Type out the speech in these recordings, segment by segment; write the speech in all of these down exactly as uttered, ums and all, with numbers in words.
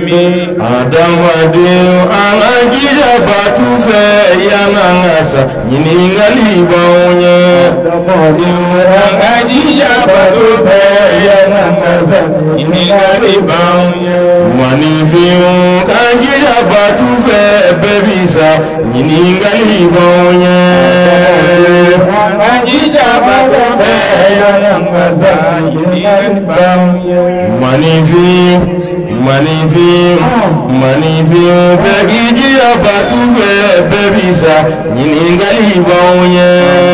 mi. Adamade anajija batufe yanangasa nyiningali baunye. Adamade anajija batufe yanangasa nyiningali baunye. Manifiu kanjija batufe bebisa nyiningali baunye. Anajija batufe yanangasa nyiningali baunye. Manifiu Manifi, manifi, begiji abatufe bebisa, nyiningali baunye.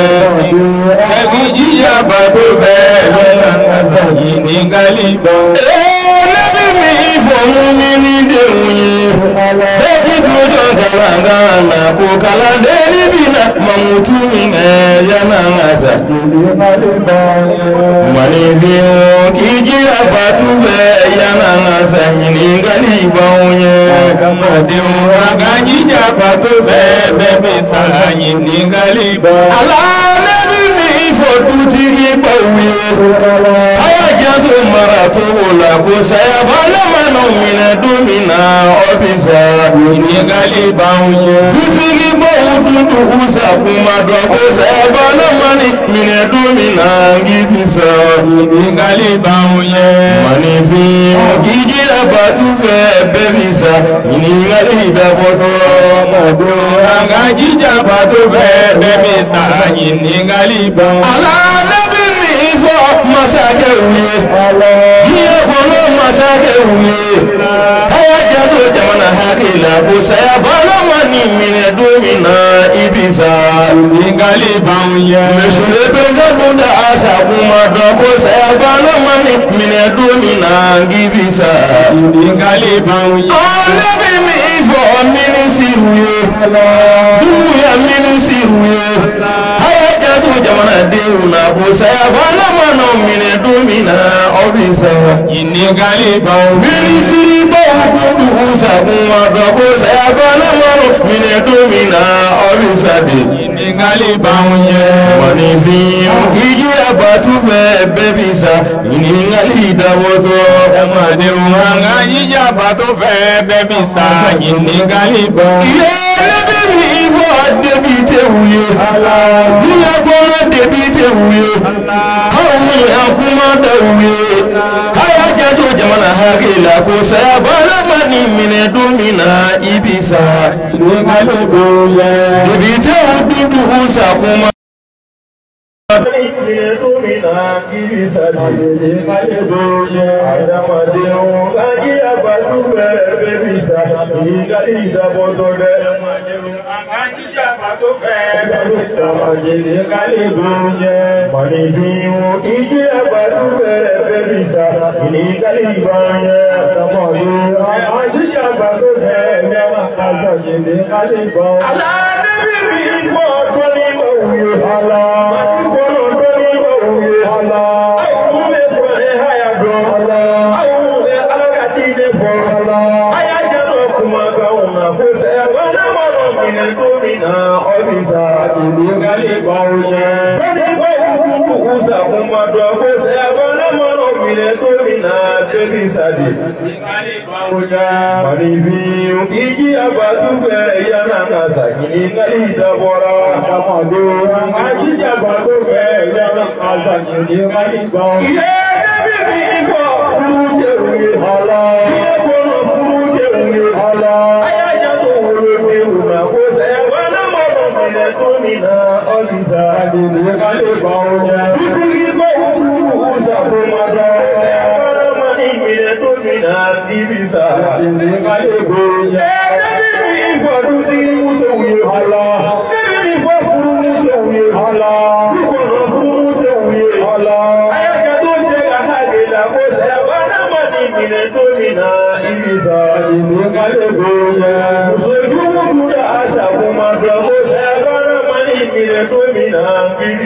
Begiji abatufe bebisa, nyiningali baunye. Eh, nabi mi fomu mini de unye. Bebi kujo kalanga na kukala deli bina mamutu mine yana ngasa. Manifi, kiji abatufe yana ngasa. Nyiningali baunye. Agamadiu agajija batufe bebisa, nyiningali baunye. Allah nabi mi fo tutigi bawe. Aya jadu maratu la kusaya bala mano mina dumina obisa. Nyiningali baunye. Tutigi bawu tuntu usa kuma do kusaya bala mani mina dumina ngibisa. Nyiningali baunye. Manifi kiji abatufe bebisa. Nyiningali daboto. Agajija batufe bebisa, nyiningali baunye. Allah nabi mi fo masake uye. Hiye kono masake uye. Haya jado jamana hakila kusaya bala mani mine dumina ibisa. Nyiningali baunye. Meshule peza bunda asa kuma do kusaya bala mani mine dumina ngibisa. Nyiningali baunye. Nabi mi fo mini siruye. Duya mini siruye. Haya jado jamana deuna kusaya bala mano mine dumina obisa. Nyiningali baunye. Mini siri bawu bundu usa kuma do kusaya bala mano mine dumina obisa de. Nyiningali baunye. Manifi kiji abatufe bebisa. Nyiningali daboto. Agamadiu agajija batufe bebisa, nyiningali baunye. Iye nabi mi fo debite uye. Dina kona debite uye. Hauni akuma da uye. Haya jado jamana hakila kusaya bala mani mine dumina ibisa. Nyiningali baunye. Debite ududu usa kuma. Nyiningali baunye. Adamadiu agajija batufe bebisa, nyiningali dabotoge. Agajija batufe bebisa, nyiningali baunye. Manifiu kiji abatufe bebisa. Nyiningali baunye. Adamadiu agajija batufe bebisa, nyiningali baunye. Allah nabi mi fo doni bawuye. Allah kono doni bawuye. Allah awu me kore haya do. Allah awu me alagati de fo. Allah aya jado kuma kauna kuse bana mano mine dumina obisa. Nyiningali baunye. Doni bawu kundu usa kuma do kuse bana mano mine dumina bebisa de. Nyiningali baunye. Manifiu kiji abatufe yanangasa nyiningali dabora. Agamadiu agajija batufe bebisa, nyiningali baunye. Iye nabi mi fo furuje uye. Iye kono furuje uye. Aya jado ulote una kose wana mano mine dumina obisa. Nyiningali baunye. Tutigi bawu kundu usa kuma do wana mani mine dumina ibisa. Nyiningali baunye. Nabi mi fo tutigi muso uye. Nabi mi fo furu muso uye. Kono furu muso uye. Aya jado chega hakila kose wana mani mine dumina ibisa. Nyiningali baunye. Sojumu duda asa kuma do kose wana mani mine dumina ibisa.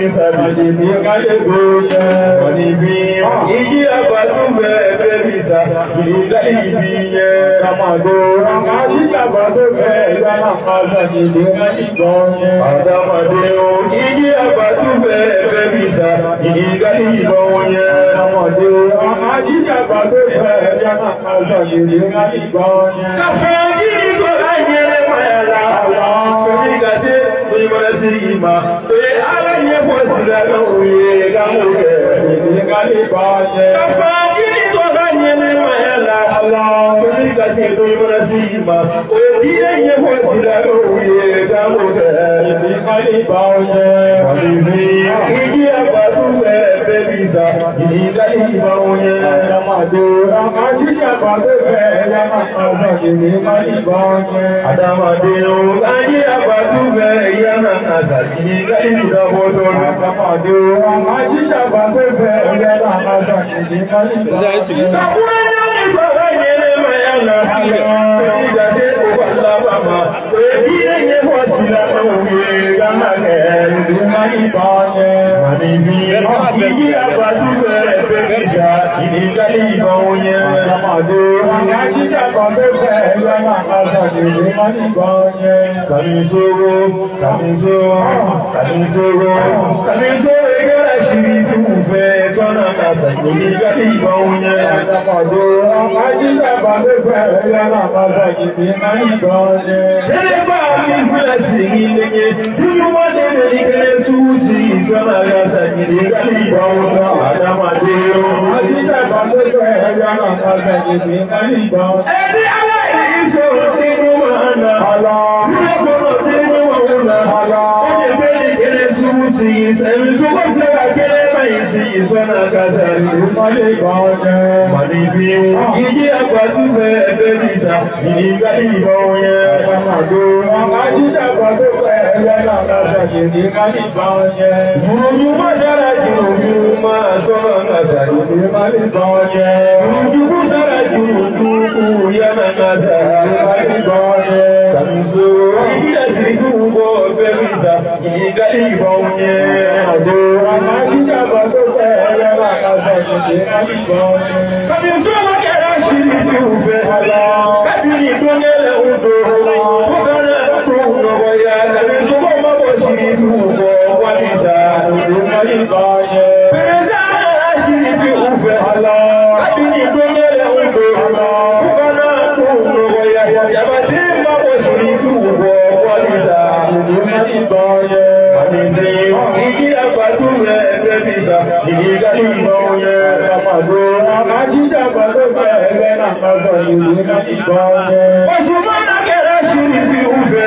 mi sàbí. Àdìbí kálí gbóyè. Wọ́n bí ìjì àbàtú bẹ́ẹ̀ mi sà ìdílé ibi yẹn. Àmàdo àkàdíjàgbá tó fẹ́ yánà kásá ìdí kálí gbóyè. Àdàmàdé o ìjì àbàtú bẹ́ẹ̀ mi sà ìdílé ìbọn yẹn. Àmàdo àkàdíjàgbá tó fẹ́ yánà kásá ìdí kálí gbóyè. Kàfẹ́ yìí tó láyé mayàlá. Sọ́jí kàṣe onímọ̀lẹ́ sí ìmà. Oye aláyé pọ̀ sílẹ̀ náà òye kámú kẹ̀. Ìdí kálí gbóyè. Kàfẹ́ yìí tó láyé mayàlá. Sọ́jí kàṣe onímọ̀lẹ́ sí ìmà. Oye dídé yẹ pọ̀ sílẹ̀ náà òye kámú kẹ̀. Ìdí kálí gbóyè. Ìbí ìjì àbàtú bẹ́ẹ̀ bí sà ìdílé ìbọn yẹn. Àmàdo àkàdíjàgbá tó fẹ́ yánà kásá ìdí kálí gbóyè. Àdàmàdé o láyé àbàtú bẹ́ẹ̀ yánà kásá ìdílé ìdàbọ̀ tó lọ. Àmàdo àkàdíjàgbá tó fẹ́ yánà kásá ìdí kálí gbóyè. Sàkúrẹ́ náà ní bàbá yẹn lè máa yá lọ sí ẹ̀. Ìjà ṣe kó wà lábàmà. Èyí lè yẹ pọ̀ sí lábàmà òye gánà kẹ́. Ìdí kálí gbóyè. Mànìbí ìjì àbàtú bẹ́ẹ̀ bẹ́ẹ̀ jà ìdílé ìbọn yẹn. Àmàdo àkàdíjàgbá tó fẹ́ yánà kásá ìdí kálí gbóyè. Kàmísóró, kàmísóró, kàmísóró, kàmísóró ìgbẹ́rẹ́ ṣìírí tí mo fẹ́ sọ́nà kàṣà ìdílé ìbọn yẹn. Àmàdo àkàdíjàgbá tó fẹ́ yánà kásá ìdí kálí gbóyè. Tẹ́lẹ̀ bá mi fẹ́ sí ilé yẹn, nínú wọn lè lè kéré sùúrù sí sọ́nà kàṣà ìdílé ìbọn yẹn. Àdàmàdé o. Àkàdíjàgbá tó fẹ́ yánà kásá ìdí kálí gbóyè. Ẹbí aláìní sọ̀rọ̀ nínú wọn náà. Àlọ́. Ilé kọ̀ọ̀rọ̀ nínú wọn náà. Àlọ́. Ó lè gbé ní kéré sùúrù sí ìsẹ̀mí sọ́kọ̀ fúlẹ̀ kéré báyìí sí ìsọ́nà kàṣà Ìdí kálí gbóyè. Mànìbí ìjì àgbàdo bẹ́ẹ̀ bẹ́ẹ̀ bí sà ìdílé ìbọn yẹn. Àmàdo àkàdíjàgbá tó fẹ́ yánà kásá ìdí kálí gbóyè. Jùrùjú máa sára jùrùjú máa sọ́nà kàṣà Ìdí kálí gbóyè. jùrùjú sára jùrùjú kú yánà kàṣà. Ìdí kálí gbóyè. Kàmísó ìdílé sí kúkọ bẹ́ẹ̀ bí sà ìdílé ìbọn yẹn. Àmàdo àkàdíjàgbá tó fẹ́ yánà kásá ìdí kálí gbóyè. Kàmísó wọ́n kẹ́rẹ́ ṣìírí sí òfẹ́. Kábìrì tó nílẹ̀ odò. Tó kánà tó nọ̀wọ̀ ya. Kàmísó wọ́n mọ̀ bọ̀ ṣìírí kúkọ wọ́n bí sà. Ìdí kálí gbóyè. Pèrèsà ṣìírí sí òfẹ́. Kábìrì tó nílẹ̀ odò. Tó kánà tó nọ̀wọ̀ ya. Yàbá tí mọ̀ bọ̀ ṣìírí kúkọ wọ́n bí sà. Ìdí kálí gbóyè. Mànìbí ìjì àgbàdo rẹ̀ bẹ́ẹ̀ bí sà ìdílé ìbọn yẹn. Àmàdo àkàdíjàgbá tó fẹ́ yánà kásá ìdí kálí gbóyè. Oṣù mọ́nà kẹ́rẹ́ ṣìírí sí òfẹ́.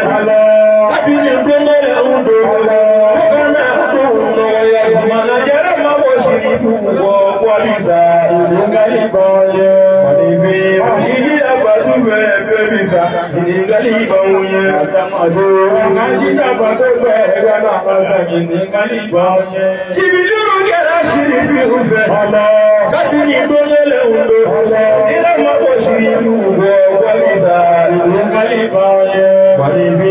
Kábìrì tó nílẹ̀ odò. Tó kánà tó nọ̀wọ̀ ya. Ìmọ̀nà jẹ́rẹ̀ mọ̀ bọ̀ ṣìírí kúkọ wọ́n bí sà. Ìdí kálí gbóyè. Mànìbí ìjì àgbàdo rẹ̀ bẹ́ẹ̀ bí sà ìdílé ìbọn yẹn. Àmàdo àkàdíjàgbá tó fẹ́ yánà kásá ìdí kálí gbóyè. Jìbìlúrú kẹ́rẹ́ ṣìírí sí òfẹ́. Kábìrì tó nílẹ̀ odò. Ilé mọ̀ bọ̀ ṣìírí kúkọ wọ́n bí sà. Ìdí kálí gbóyè. Mànìbí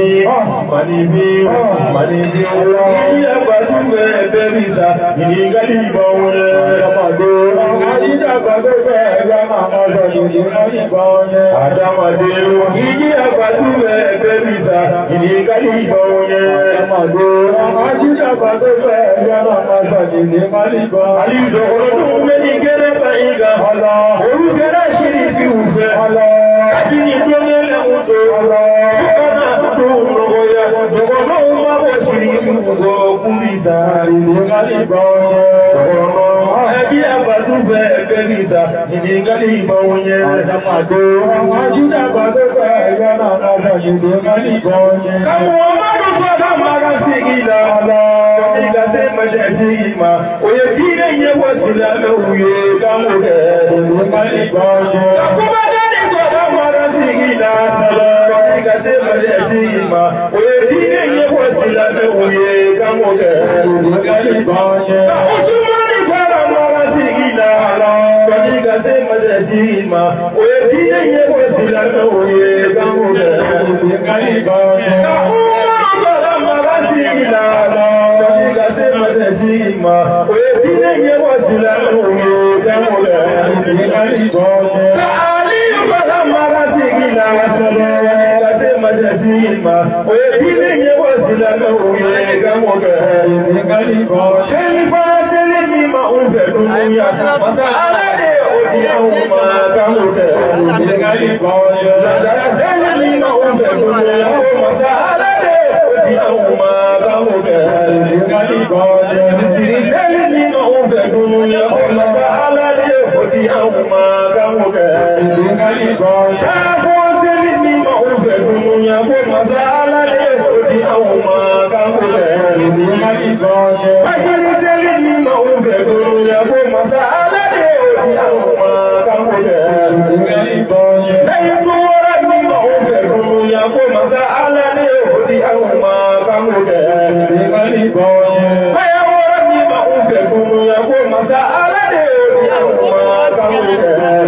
mànìbí mànìbí ìdí àgbàdo bẹ́ẹ̀ bẹ́ẹ̀ bí sà ìdílé ìbọn yẹn. Àmàdo àkàdíjàgbá tó fẹ́ yánà kásá ìdí kálí gbóyè. Àdàmàdé ìdí àgbàdo bẹ́ẹ̀ bẹ́ẹ̀ bí sà ìdílé ìbọn yẹn. Àmàdo àkàdíjàgbá tó fẹ́ yánà kásá ìdí kálí gbóyè. Àlìjọ ọlọ́dún méjì kéré báyìí ga. Òru kéré ṣìírí fi òfẹ́. Kábìrì tó nílẹ̀ odò. Fúkànà tó nọ̀wọ̀ ya. Dọ̀gọ̀ náà má bọ̀ ṣìírí fi òkò kúrì sà. Ìdí kálí gbóyè. Ẹjí àgbàdo bẹ́ẹ̀ bẹ́ẹ̀ bí sà ìdílé ìbọn yẹn. Àmàdo àkàdíjàgbá tó fẹ́ yánà kásá ìdí kálí gbóyè. Káwọn ọmọdún tó ká máa ká sí ìlà. Ìgbà sí mẹ́jẹ̀ sí ìmà. Òye kí lè yẹ wọ́ sí lábẹ́ òye káwọn kẹ́. Ìdí kálí gbóyè. Kàkúbá jáde tó ká máa ká sí ìlà. Ìgbà sí mẹ́jẹ̀ sí ìmà. Òye kí lè yẹ wọ́ sí lábẹ́ òye káwọn kẹ́. Ìdí kálí gbóyè. Kàkúsù máa ní fẹ́ràn máa ká sí ìlà. Ìgbà sí mẹ́jẹ̀ sí ìmà. Òye kí lè yẹ wọ́ sí lábẹ́ òye káwọn kẹ́. Ìdí kálí gbóyè. Kàkúmá tó ká máa ká sí ìlà. Ìgbà sí mẹ́jẹ̀ sí Kase majasima, oye dini ye wasila na oye gamoga. Seli fana seli mi ma unfe dunya, masa alade odi auma gamoga. Lazara seli mi ma unfe dunya, masa alade odi auma gamoga. Tiri seli mi ma unfe dunya, masa alade odi auma gamoga. Safo seli mi ma unfe dunya, masa alade odi auma gamoga. Fajiri seli mi ma unfe dunya, masa alade odi auma gamoga. Lẹ́yìn tó wọ́rọ̀ mi ma unfe dunya, masa alade odi auma gamoga. Baya wọ́rọ̀ mi ma unfe dunya, masa alade odi auma gamoga.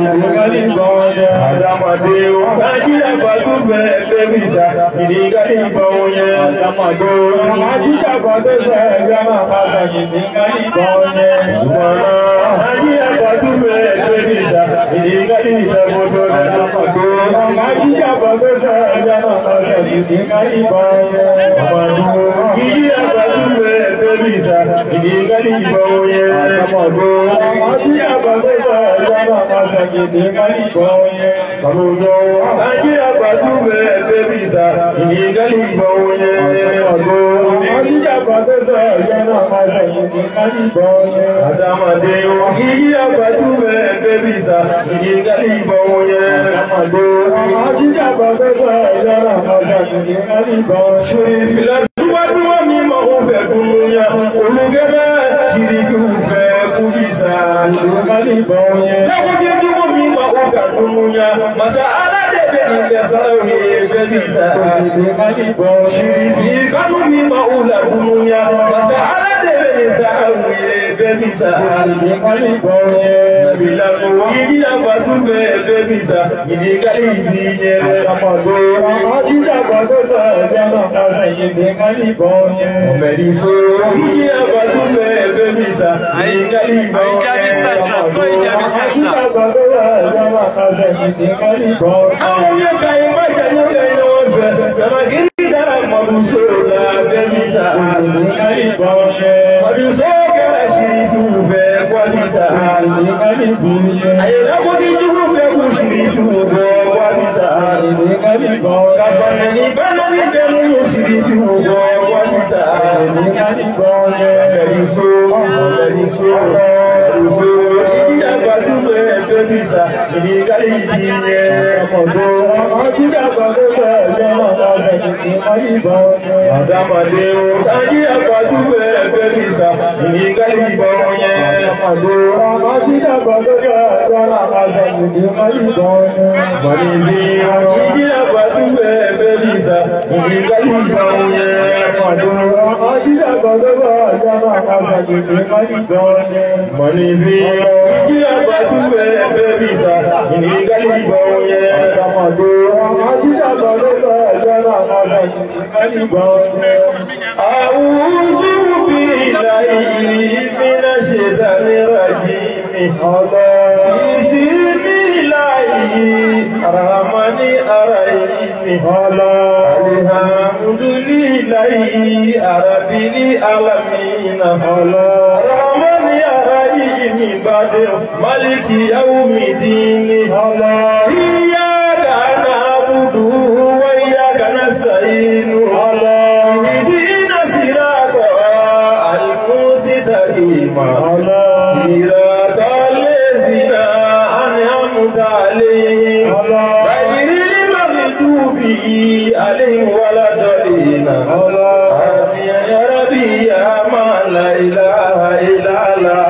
Adamade o kaji abadu be bebisa idigali bawonye. Adamade o kaji abadu be gama baba idigali bawonye. Subhana kaji abadu be bebisa idigali babodo. Adamade o kaji abadu be gama baba idigali bawonye. Adamade o kaji abadu be bebisa idigali bawonye. Adamade o kaji abadu be gama baba idigali bawonye. Kamujo kaji abadu be bebisa idigali bawonye. Kaji abadu be gama baba idigali bawonye. Adamade o kaji abadu be bebisa idigali bawonye. Adamade o kaji abadu be gama baba idigali bawonye. Shuri fila duwa duwa mi ma unfe dunya, olugebe shiriku fe kubisa idigali bawonye. Lekoje duwa mi ma unfe dunya, masa alade be ingesawi bebisa idigali bawonye. Shiri kanu mi ma ula dunya, masa alade be ingesawi bebisa idigali bawonye. Nabila ko idi abadu be bebisa idigali binye. Amado idi abadu be jama baba idigali bawonye. Omeriso idi abadu be bebisa idigali bawonye. Ijabi sasa, so ijabi sasa. Abadu be jama baba idigali bawonye. Awuye kai majanu be no be, jama ginda mabuso la bebisa idigali bawonye. Mabuso ke shiriku be kwalisa idigali bawonye. Ayela ko ti jugu be ku shiriku be kwalisa idigali bawonye. Kafana ni bana ni be mu shiriku be kwalisa idigali bawonye. Beriso beriso beriso idi abadu be bebisa idigali binye. Amado kaji abadu be jama baba idigali bawonye. Adamade o kaji abadu be bebisa idigali bawonye. Amado kaji abadu be jama baba idigali bawonye. Manibi o kaji abadu be bebisa idigali bawonye. Amado kaji abadu be jama baba idigali bawonye. Manibi o kaji abadu be bebisa idigali bawonye. Amado kaji abadu be jama baba idigali bawonye. A'udhu billahi minash shaitanir rajim. Bismillahi rahmani rahim. Alhamdulillahi rabbil alamin. Rahmani rahim bade maliki yawmiddin. Iyyaka na'budu wa iyyaka nasta'in. Ihdina siratal mustaqim. Siratal ladzina an'amta alayhim ghayril maghdubi alayhim waladdallin. Amin ya rabbi ya man la ilaha illa Allah.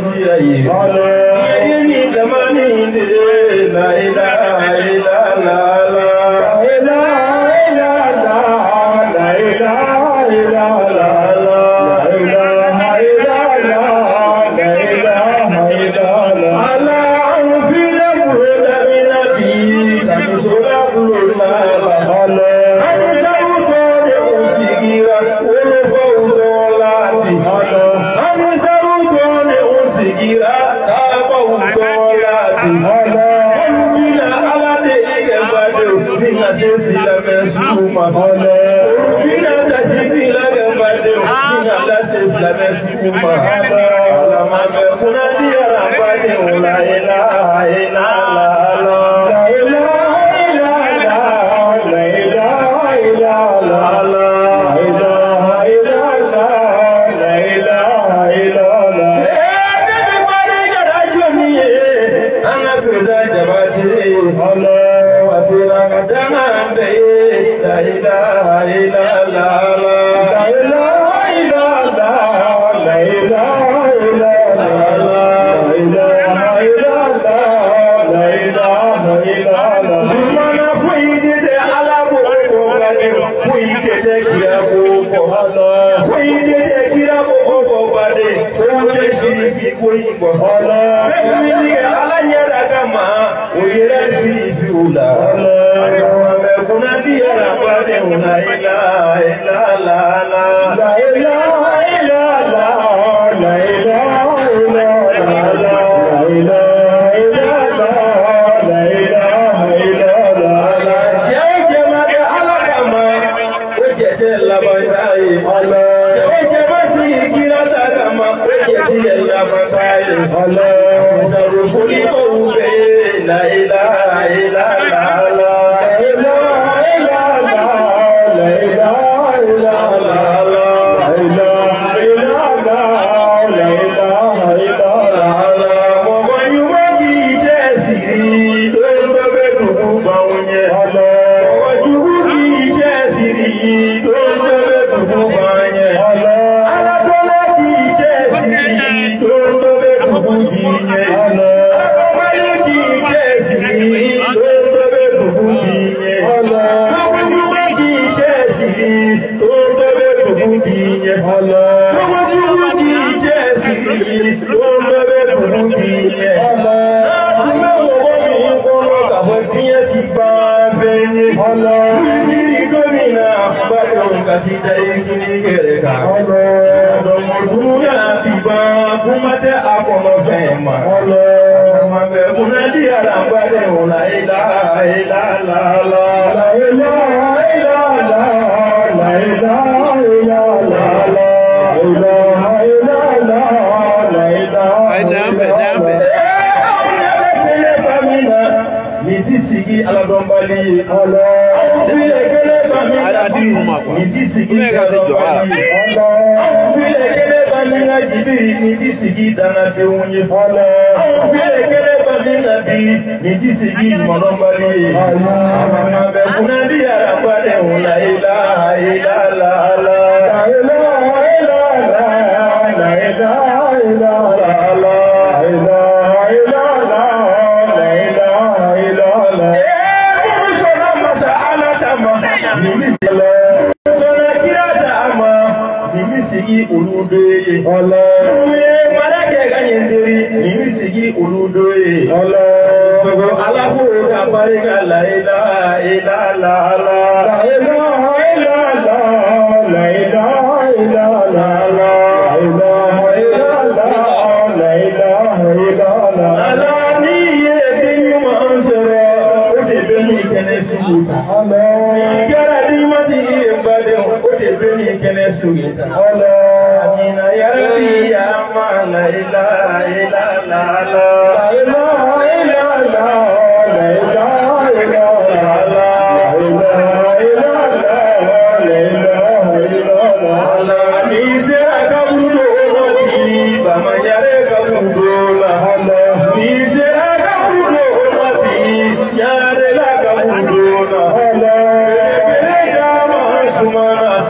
di ayé. Ayé ní ìdámání ìdè láìlá àìlá làálá. Láìlá àìlá làálá. Láìlá àìlá làálá. Láìlá àìlá làálá. Láìlá àìlá làálá. Àlá àwọn fílẹ̀ kúrò lábí lábí. Tàbí sọ́lá kúrò lábá. Àwọn sáwọ́ tó dé kò sí kíra. Wọ́n fọ́ òjò láti. Àwọn sáwọ́ tó dé kò sí kíra. Káàbọ̀ òjò láti. Olùbílà aládé ìgẹ̀mbàdé nígbà tí ó sì lábẹ́ súnmọ́. Olùbílà tàṣí bí lágẹ̀mbàdé nígbà tí ó sì lábẹ́ súnmọ́. Àlàmàbẹ̀ kúnná dí ara bàdé òun láìlá àìlá làálá.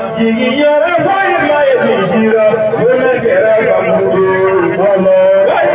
Hello.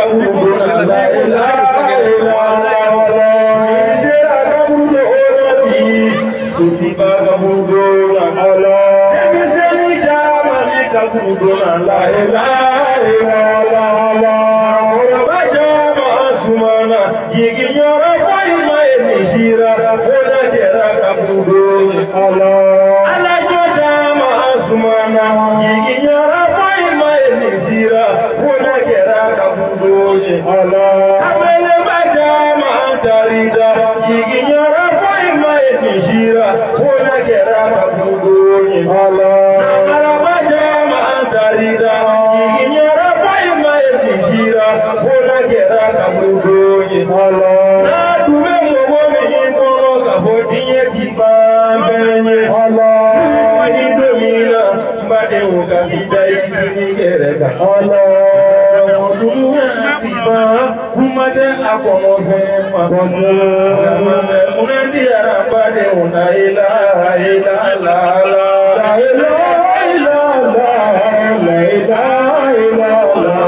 kabudona la ilaha illallah Misera kabudo onabi Kutiba kabudona Allah Misera jama ni kabudona la ilaha illallah Ora jama asumana Yiginyora faima emisira Foda kera kabudona Allah Allah jama asumana Yiginyora faima emisira Foda kera kabudona Allah Kamele majama antarida Yiginyora faima emisira Foda kera kabudona Allah Namara majama antarida Yiginyora faima emisira Foda kera kabudona Allah Nadume mwomi inkono kabodinye kibambenye Allah Nisini temina mbade ukakida isini kereka Allah Dume tiba kumade akomo fema Kumade unandi arambade una ilaha illallah La ilaha illallah La ilaha illallah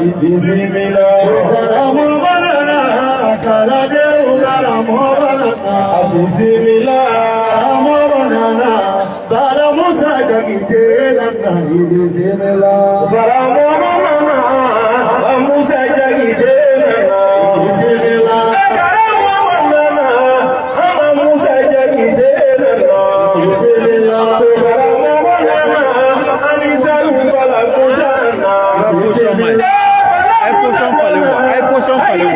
Bismillah. Karamobanana, Kaladeu Karamobanana, Bismillah. Karamobanana, Balamusa Jagitena, Bismillah. Karamobanana, Musa Jagitena, Bismillah. Karamobanana, Musa Jagitena, Bismillah. Karamobanana, Anisaru Balamusana, Bismillah. Ai poção falou, ai poção falou.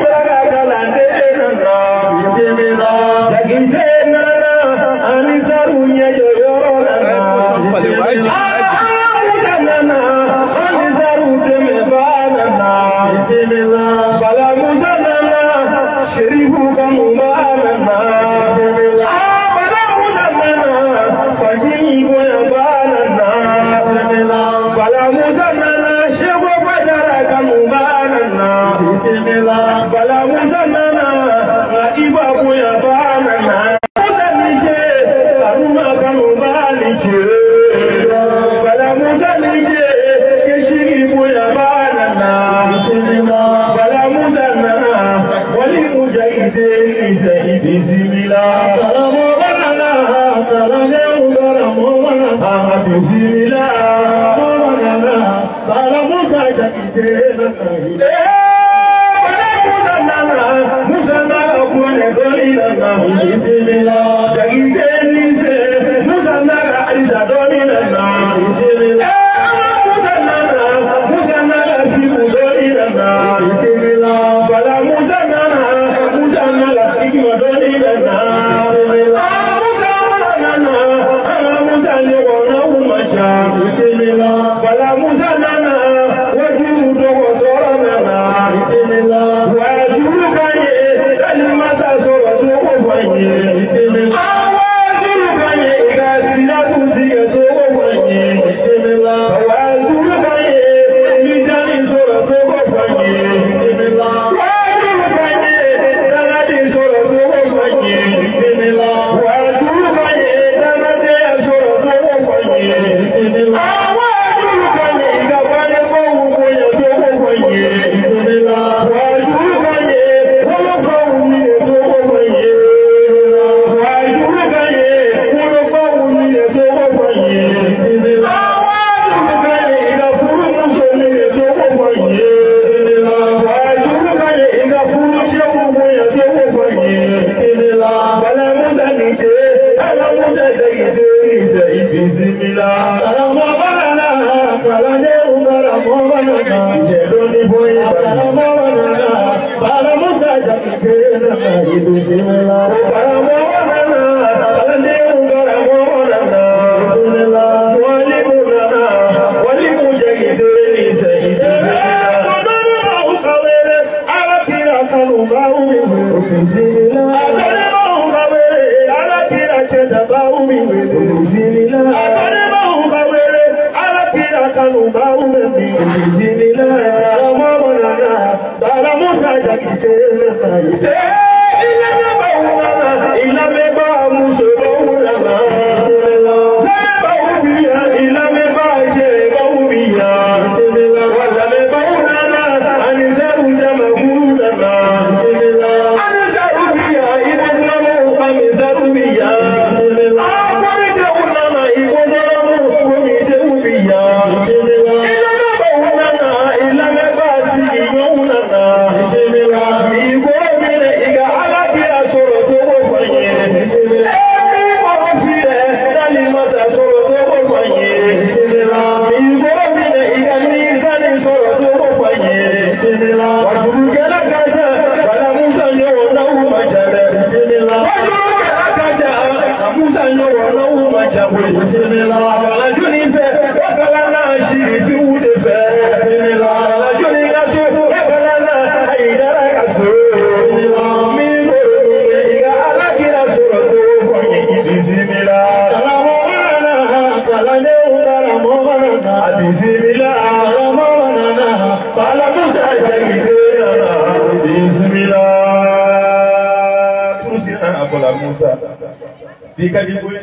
Bika di boleh.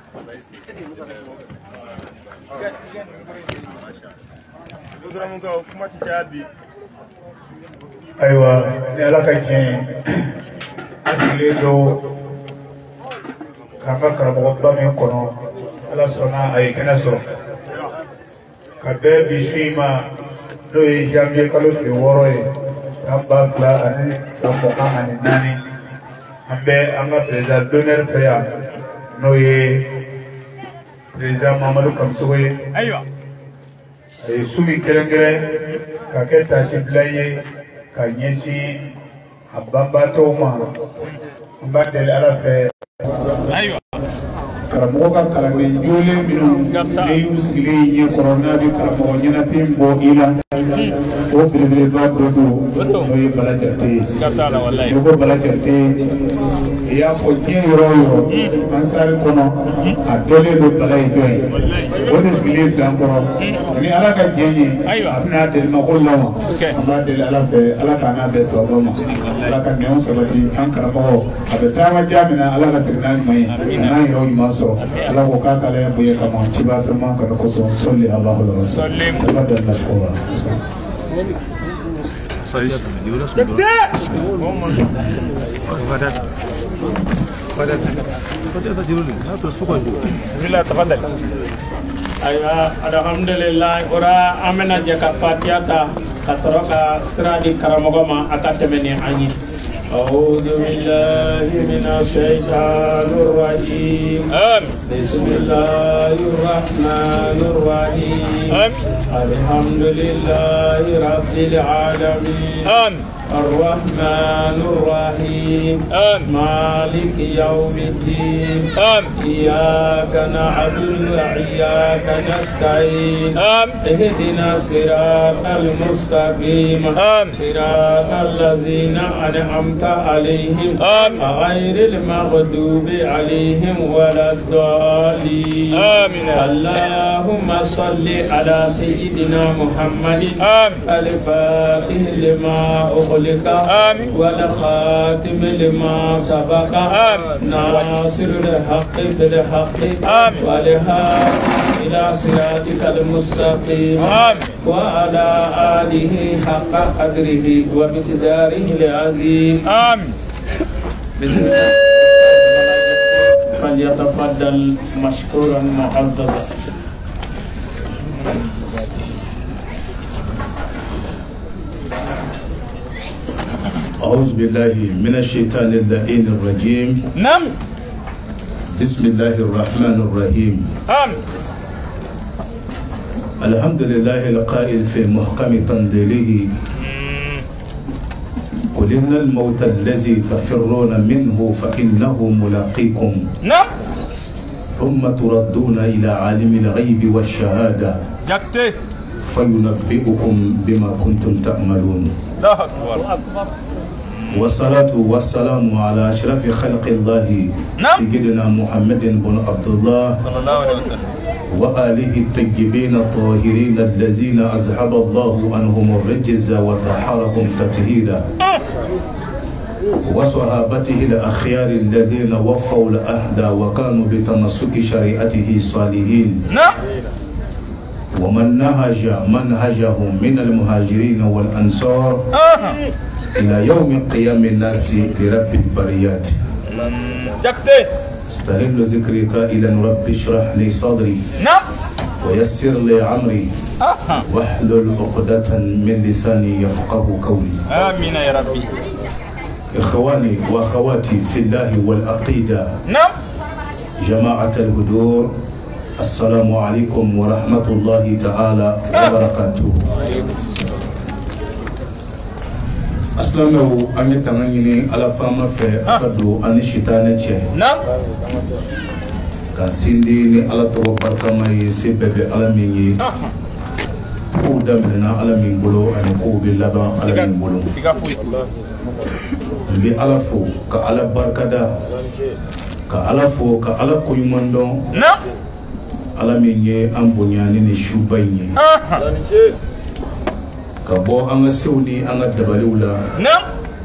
Aywa, ni ala ka tiɲɛ an sigilen don k'an ka karamɔgɔba min kɔnɔ ala sɔnna a ye kɛnɛ sɔrɔ ka bɛɛ bi su in ma n'o ye janvier kalo tile wɔɔrɔ ye san ba fila ani san mugan ani naani an bɛ an ka président d'honneur fɛ yan n'o ye président Mamadu Kamisogo ye a ye su min kɛrɛnkɛrɛn ka kɛ taasibila ye ka ɲɛsin a banbatɔw ma an b'a deli ala fɛ karamɔgɔ ka kalanden jolen minnu ne y'u sigilen ye kɔrɔ n'a bɛ karamɔgɔ ɲɛnafin bɔ i la o belebeleba dɔ don n'o ye Bala Jate ye n'i ko Bala Jate i y'a fɔ diɲɛ yɔrɔ o yɔrɔ an sari kɔnɔ a dɔlen don Bala ye jɔn ye o de sigilen filɛ an kɔrɔ ni ala ka diɲɛ ye a bɛna deli mako la ma an b'a deli ala fɛ ala k'a n'a bɛɛ sababa ma ala ka nɛɛw sabati an karamɔgɔ a bɛ taama diya min na ala ka segin n'a ɲuman ye a n'a yɛrɛw ɲuman sɔrɔ ala ko k'a k'ale ye bonya kama ci b'a sɔrɔ man kana kosɔn sɔli alahu la sɔli ala deli la kɔrɔ Aywa, alhamdulillah, ora amena jaka fatiha kasroka stradi karamogoma akatemeni anyi. A'udzu billahi minasy syaithanir rajim. Bismillahirrahmanir rahim. Alhamdulillahi rabbil alamin. الرحمن الرحيم مالك يوم الدين إياك نعبد وإياك نستعين اهدنا الصراط المستقيم صراط الذين أنعمت عليهم غير المغضوب عليهم ولا الضالين اللهم صل على سيدنا محمد الفاتح لما أغلق والخاتم لما سبق ناصر الحق بالحق والهادي إلى صراطك المستقيم وعلى آله حق قدره ومقداره العظيم آمين. فليتفضل مشكورا معززا. أعوذ بالله من الشيطان اللعين الرجيم. نعم. بسم الله الرحمن الرحيم. آمين. الحمد لله القائل في محكم تنزيله قل إن الموت الذي تفرون منه فإنه ملاقيكم. نعم. ثم تردون إلى عالم الغيب والشهادة جاكتي فينبئكم بما كنتم تعملون. الله أكبر. والصلاة والسلام على أشرف خلق الله سيدنا محمد بن عبد الله صلى الله عليه وسلم وآله الطيبين الطاهرين الذين أذهب الله عنهم الرجز وطهرهم تطهيرا وصحابته الأخيار الذين وفوا العهد وكانوا بتمسك شريعته صالحين ومن نهج منهجهم من المهاجرين والأنصار إلى يوم قيام الناس لرب البريات. استهل ذكري قائلا رب اشرح لي صدري ويسر لي عمري واحلل عقدة من لساني يفقه قولي. آمين يا ربي. إخواني وأخواتي في الله والعقيدة نعم. جماعة الهدور السلام عليكم ورحمة الله تعالى وبركاته. Aslamahu an yi tangan yini ala fama fɛ a ka don ani sitanɛ cɛ ka sindi ni ala tɔgɔ barikama ye se bɛɛ bɛ ala min ye kow daminɛna ala min bolo ani kow bɛ laban ala min bolo n bɛ ala fo ka ala barikada ka ala fo ka ala koɲuman dɔn ala min ye an bonya ni suba in ye ka bɔ an ka sew ni an ka dabaliw la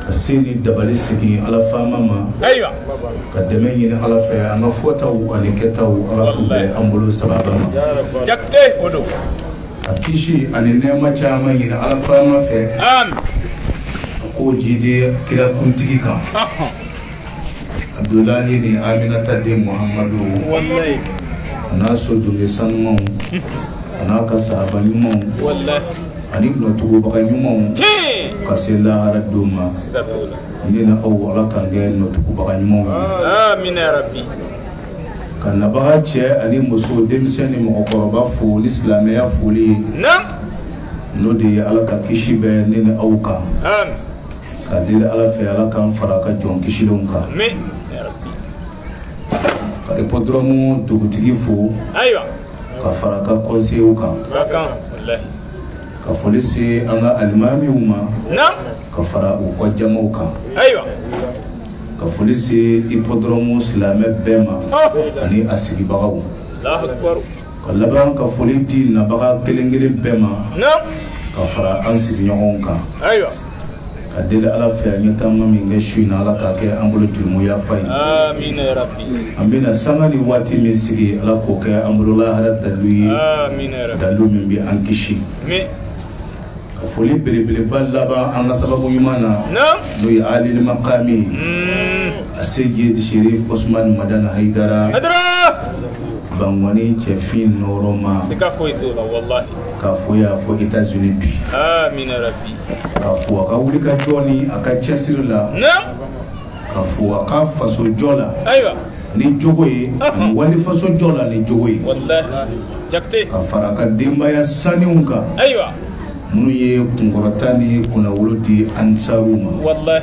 seni dabali sigi ala fama ma aywa ka deme ni ala fe anga fota wu ani keta wu ala kube ambulu sababa ma jakte odo akishi ani nema chama ni ala fama fe am ko jide kira kuntigi kan Abdullahi ni Aminata de Muhammadu wallahi ana so dunge sanmo ana ka sahaba nyumo wallahi ani no tugo baka nyumo ka sela haraduma nina aw ala ka ngel no tugo baka nyumo amin ya rabbi kana baka che ani muso demseni mo koroba fu l'islam ya fuli nam no de ala ka kishibe nina aw ka am ka dile ala fe ala kan faraka jon kishilonka amin ya rabbi ka ipodromu dugutigi fu aywa ka faraka conseil ka bakan wallahi ka folisi anga almami uma nam ka fara u ko jamo ka aywa ka folisi ipodromu islame bema ani asigi bagaw allahu akbar ka laban ka foliti na baga kelengele bema nam ka fara ansigi nyogon ka aywa ka dele ala fe nyata mami nge shuina ala ka ke ambulo tulmu ya fay amin ya rabbi ambina samani wati mi sigi ala ko ke ambulo la hada daluyi amin ya rabbi dalu min bi ankishi mi ka foli bele bele balaba an sababu yumana nam no ya ali maqami mm asejid Sherif Osman Madana Haidara adra bangwani chefin noroma sika foito la wallahi ka foya fo États-Unis bi amin ya rabbi ka fo ka wuli ka joni aka chesirla nam ka fo ka faso jola aywa ni jogoye ni wali faso jola ni jogoye wallahi jakte ka fara ka demba ya saniunka aywa munu ye kungorotani kuna wuludi ansaruma wallahi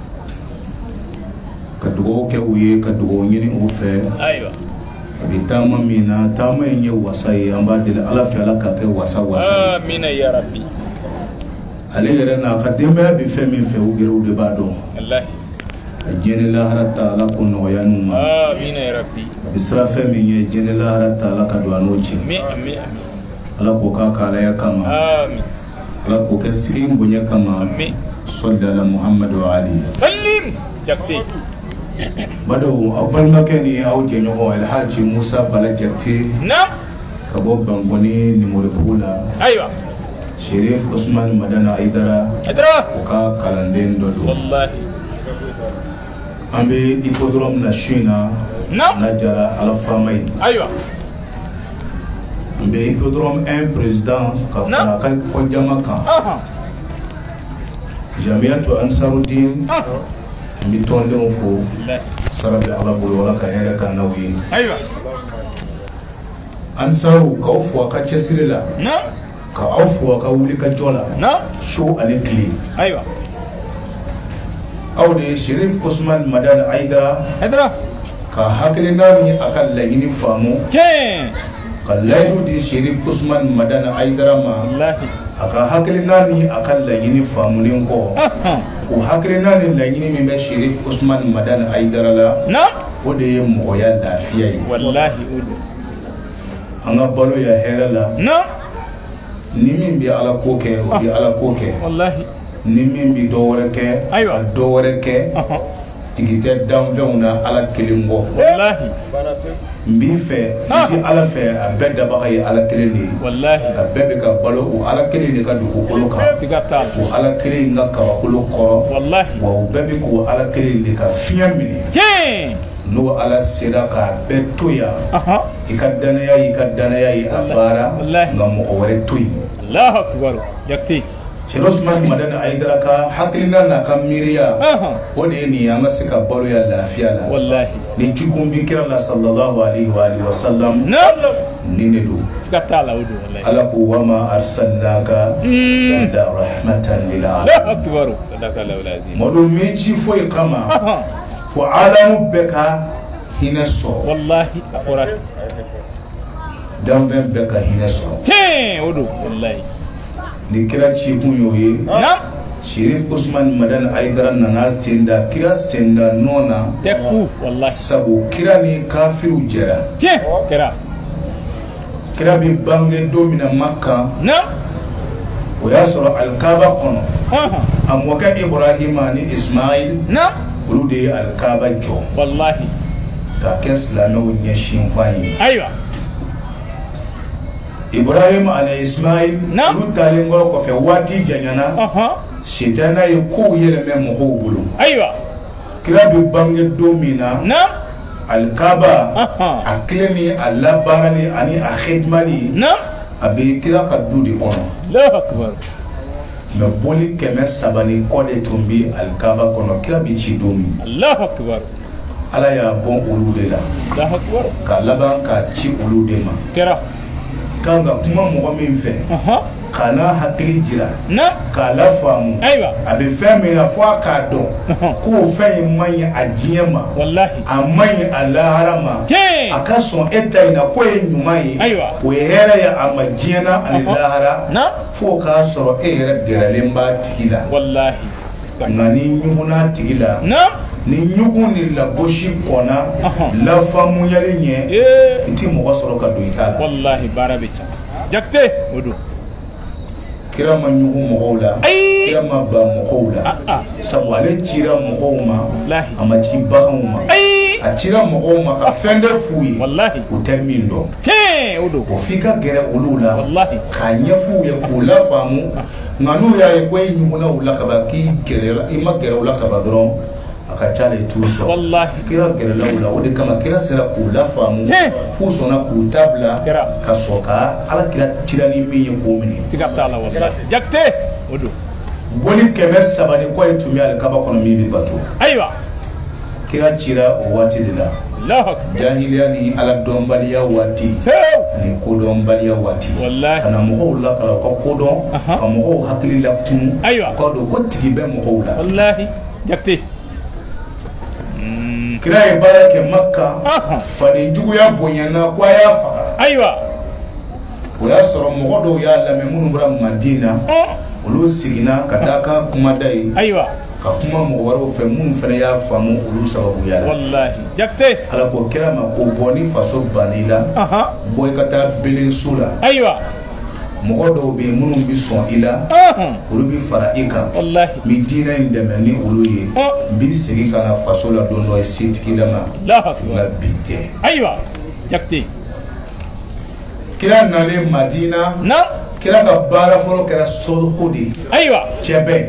ka dugo ke uye ka dugo nyini ufe aywa bitama mina tama yenye wasai amba dile ala fi ala ka ke wasa wasa amin ya rabbi ale yere na ka demba bi fe min fe ugeru de bado wallahi jene la harata ala ko no yanu ma amin ya rabbi bisra fe min ye jene la harata ala ka do anochi mi mi ala ko ka kala ya kama amin ala ko ke sirin bunya kama mi sallallahu Muhammad wa ali sallim jakte bado abal makani au jenyo ko alhaji Musa Balajati nam ka bo bangoni ni murepula aywa Sherif Osman Madana Haidara adra ka kalanden dodo wallahi ambe ipodrom na shina nam na jara ala famay aywa ambe ipodrom un président ka fara ka ko jamaka aha jamiatu Ansaruddin mi tonde fo la sarabi ala bulu wala ka here ka nawi aywa Ansaru ka fo ka chesirila nam ka afo ka wuli ka jola nam show ale clean aywa awde Sherif Osman Madana Haidara adra ka hakilina mi akal lagini famu ke ka layu di Sherif Osman Madana Haidara ma wallahi aka hakilina ni akal lagini famu nin ko ko hakilina ni lagini mi be Sherif Osman Madana Haidara la nam o de mo ya lafiya yi wallahi udu anga balo ya hera la nam ni min bi ala ko ke o bi ala ko ke wallahi ni min bi dowre ke aywa dowre ke tigite danfɛnw ala kelen bɔ wallahi n b'i fɛ i ti ala fɛ a bɛɛ dabaga ye ala kelen de ye wallahi a bɛɛ bɛ ka balo o ala kelen de ka dugukolo kan siga t'a la o ala kelen ka kabakolo kɔrɔ wallahi wa o bɛɛ bɛ k'o ala kelen de ka fiɲɛ minɛ ke n'o ala sera k'a bɛɛ to yan aha i ka danaya i ka danaya ye a baara wallahi nka mɔgɔ wɛrɛ to yen allahu akbar jakti Sherif Osman Madana Haidara ka hakilina n'a ka miiriya aha o de ye nin ye an ka se ka balo ya lafiya la wallahi ni jikun bi kira la sallallahu alaihi wa alihi wa sallam nam ni ne do siga t'a la udu wallahi ala ko wama arsalnaka illa rahmatan lil alamin allahu akbar sadaka la azim modo meji foy kama aha fo alamu beka hina so wallahi akhurat danven beka hina so ke udu wallahi ni kira ci kunyo ye nam Sherif Osman Madana Haidara nana senda kira senda nona teku wallahi sabu kira ni kafiru jera ke kira kira bi bange domina Makka nam o ya sɔrɔ alkaaba kɔnɔ aha amwaka Ibrahim ni Ismail na ulude al-Kaaba jo wallahi ka keslameu nyeshin fayi aywa Ibrahim ana Ismail uluta lengo ko fe wati janyana aha shetana yuko yele memo ko bulu aywa kira bi bange domina na al-Kaaba akleni alabani ani akhidmani na abi kira ka dudi kono Allahu akbar me boli keme sabani kode tumbi al-Kaaba kono kira bi ci domi Allahu akbar ala ya bon ulude la Allahu akbar ka laban ka ci ulude ma kera kanga kuma mo min fe aha kana hakili jira na kala famu aywa abi fe mi na fo ka do ko fe manye ajiema wallahi amanye alaharama te akaso eta ina ko enyumai aywa ko hera ya amajiena alahara na fo ka so ere geralemba tikila wallahi ngani nyuguna tikila na ni nyuguni la boshi kona la famu yale nye eh iti mo soro ka do itala wallahi barabicha jakte odu kira ma nyugu mogola kira ma ba mogola sabu ale chira mogoma ama chi bahuma a chira mogoma ka fende fuyi wallahi utemindo te odu ofika gere ulula wallahi ka nyefu ya kula famu nganu ya ko nyugu na ulaka ba ki gere ima gere ulaka ba dron akachale tuso wallahi kira gere la ula ode kama kira sera kula famu fuso na ku tabla kasoka ala kira chira ni mi ko mini sigatala wallahi jakte odu boli keme sabani ko etumi al-Kaaba kono mi bi batu aywa kira chira o wati dila Allah jahiliya ni ala dombaliya wati ni ko dombaliya wati wallahi ana mo la kala ko ko don ka mo hakili la kun ko do ko tigi be mo la wallahi jakte kira e barake Makka fadi njugu ya bonyana kwa ya fa aywa o ya soro mo do ya la me munu bra Madina ulu sigina kataka kuma dai aywa ka kuma mo waro fe munu fene ya famu ulu sababu ya wallahi jakte ala ko kira ma ko boni faso banila aha boy kata belen sula aywa mo do be munu bi son ila ulu bi fara ika wallahi mi dina indeme ni ulu ye bi sigi kana faso la do no sit kilama Allah la bite aywa jakte kira nale Madina na kira ka bara folo kira sulhudi aywa chebe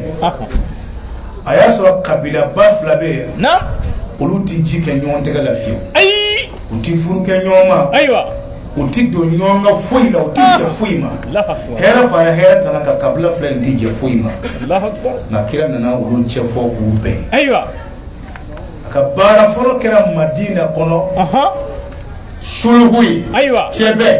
aya soro kabila bafla be na ulu ti jike nyon tega la fiyo ay uti furu ke nyoma aywa uti do nyonga fuila uti je fuima hera fara hera tanaka kabila fla ndi je fuima Allah akbar na kira nana ulu chefo ube aywa ka bara folo kira Madina kono aha sulhui aywa chebe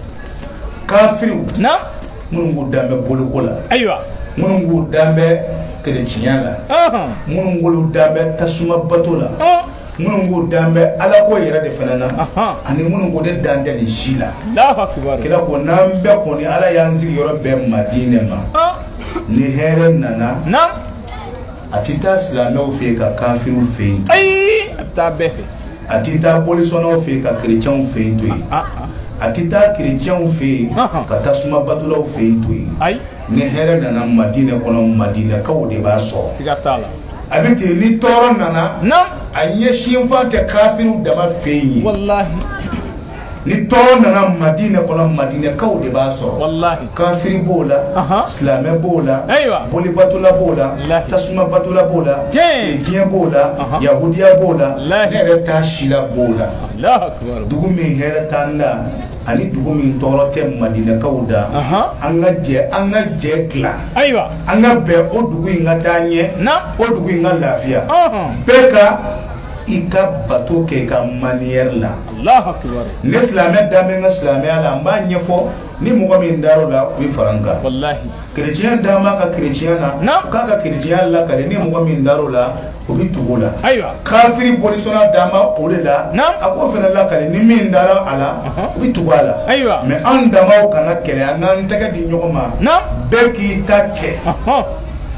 kafiru na munungu dambe bolukola aywa munungu dambe chrétienla aha munungu dambe tasuma batola munungu dambe ala ko yera de fanana ani munungu de dande ni jila Allahu akbar kila ko nambe ko ni ala yanzi yoro be Madina ma ni here nana na atita islameu fe ka kafiru fe ay tabefe atita polisono fe ka chrétien fe to atita chrétien fe ka tasuma batola fe to ay ni here nana Madina kono Madina ka o de ba so sigatala abiti ni toro nana na anye shinfa te kafiru dama feyi wallahi ni toro nana Madina kono Madina ka o de ba so wallahi kafiri bola islame bola aywa boli batula bola tasuma batula bola jien bola yahudiya bola nere ta shila bola Allahu akbar dugu min hera tanda ani dugu min toro te Madina kauda anga je anga je kla aywa anga be o dugu inga tanye na o dugu inga lafiya beka ika bato ke ka manière la Allahu akbar l'islamé dame nga islamé ala mba nyefo ni mo min daro la wi faranga wallahi chrétien dama ka chrétien na ka ka chrétien la kale ni mo min daro la o bi tugola aywa kafiri bolisona dama o de la ako fena la kale ni min daro ala o bi tugala aywa mais an dama o kana kele an tega di nyoma na beki takke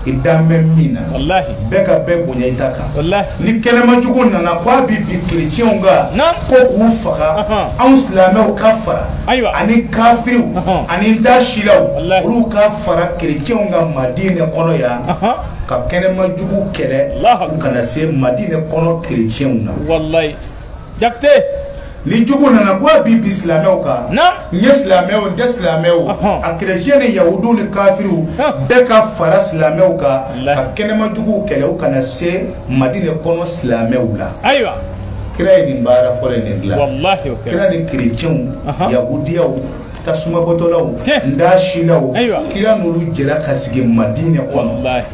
idame mina wallahi beka be bonya itaka wallahi ni kelema jugu nana kwa bibi chrétien nga ko ku faka an islameu kafara aywa ani kafiru ani dashilaw ulu kafara chrétien nga madine kono ya ka kelema jugu kele ku kana se madine kono chrétien na wallahi jakte ni jugu nana kwa bibi islameu ka ni islameu de islameu a chrétien ni yahudu ni kafiru beka fara islameu ka ka kelema jugu kele ku kana se madine kono islameu la aywa kira ni mbara fole ni la wallahi okay kira ni chrétien yahudiyaw tasuma botolaw ndashilaw kira nulu jera kasige madine kono wallahi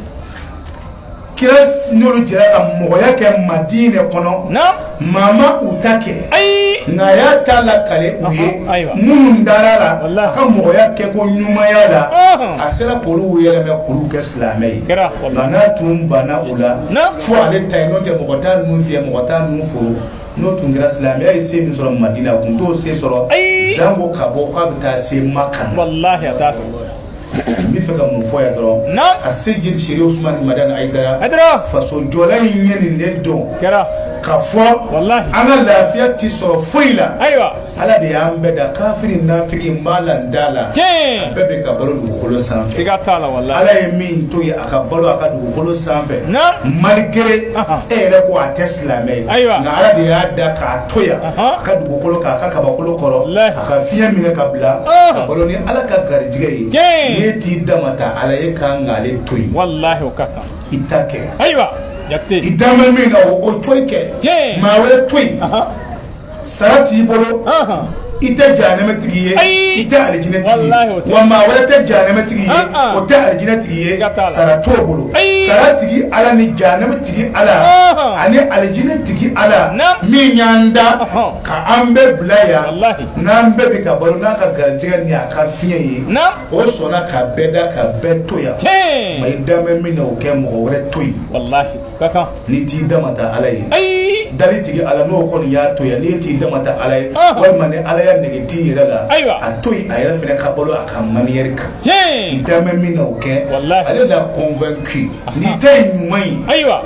kira nulu jera ka moya ke madine kono mama utake na ya tala kale uye munu ndarala ka moya ke ko nyuma yala asera kolu yele me kolu ke islamai bana tumbana ula fo ale tayno te mokota nu fi mokota nu fo no tungira islamai ay se mi soro madina kunto se soro zango kabo kwa bita se makan wallahi atasa mi feka mun fo ya doro a sejid shiri Usman Madan Aidara adra faso jola yeni ne don kera ka fo wallahi ana lafiya ti so foila aywa ala de ambe da kafirin nafiki malan dala bebe ka balo du kolo sanfe tiga tala wallahi ala ye min to ya aka balo aka du kolo sanfe malgré ere ko atesla me na ala de ya da ka toya aka du kolo ka aka ba kolo koro aka fiya mine kabla ka balo ni ala ka garjige ye ti damata ala ye ka ngale toyi wallahi wakata itake aywa yakte idama mina o toyke ma wala toyi sarati bolo ite janama tigiye ite aljina tigiye wa ma wala te janama tigiye o te aljina tigiye sarato bolo sarati ala ni janama tigi ala ani aljina tigi ala mi nyanda ka ambe blaya nambe be ka bolo na ka garjiga ni aka fiye o sona ka beda ka beto ya mai dama mina o ke mo wala toyi wallahi kaka ni ti damata alai dali tigi ala no kon ya to ya ni ti damata alai wal mane ala ya negati yela atoyi ayela fene ka bolo aka manier ka dama mina o ke ala la convaincu ni tay nyumai aywa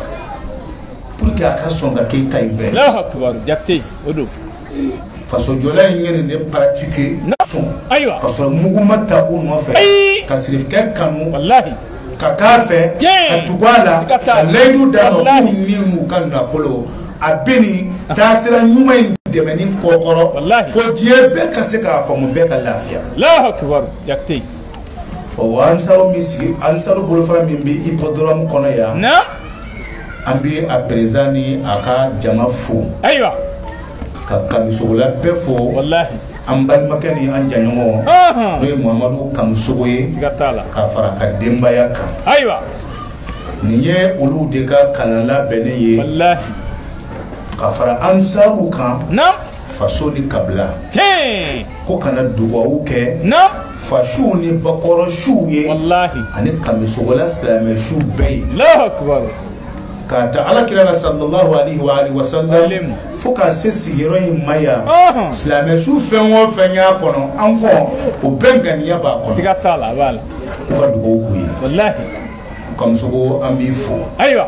pour que aka songa ke tay ve la akbar jakte odo faso jola ngene ne pratique son aywa parce que mugumata o no fe ka sirif ke kanu wallahi kakafe atugwala leidu da ku ni mu kan na follow abeni tasira nyuma indemeni kokoro fo die be kase ka fa mu be ka lafiya la akbar jakte o ansalo misi ansalo bolo fara min bi ipodrom kono ya na ambi a prezani aka jama fu aywa ka kamisola be fo wallahi an balimakɛ ni an janɲɔgɔn n'o ye Muhamadu Kamusogo ye ka fara ka denbaya kan ayiwa nin ye olu de ka kalan labɛnnen ye wallahi ka fara ansaru kan naam faso ni kabila tiɲɛ ko kana dugawu kɛ naam fasiw ni bakɔrɔsiw ye wallahi ani Kamisogola silamɛsiw bɛɛ ye Allahu akbar ka ta alakira sallallahu alaihi wa alihi wasallam fo ka se sigiro in maya silamɛ su fɛn o fɛn y'a kɔnɔ an kɔ o bɛɛ ganiya b'a kɔnɔ siga t'a la a b'a la u ka dugawu k'u ye wallahi Kamusogo an b'i fo ayiwa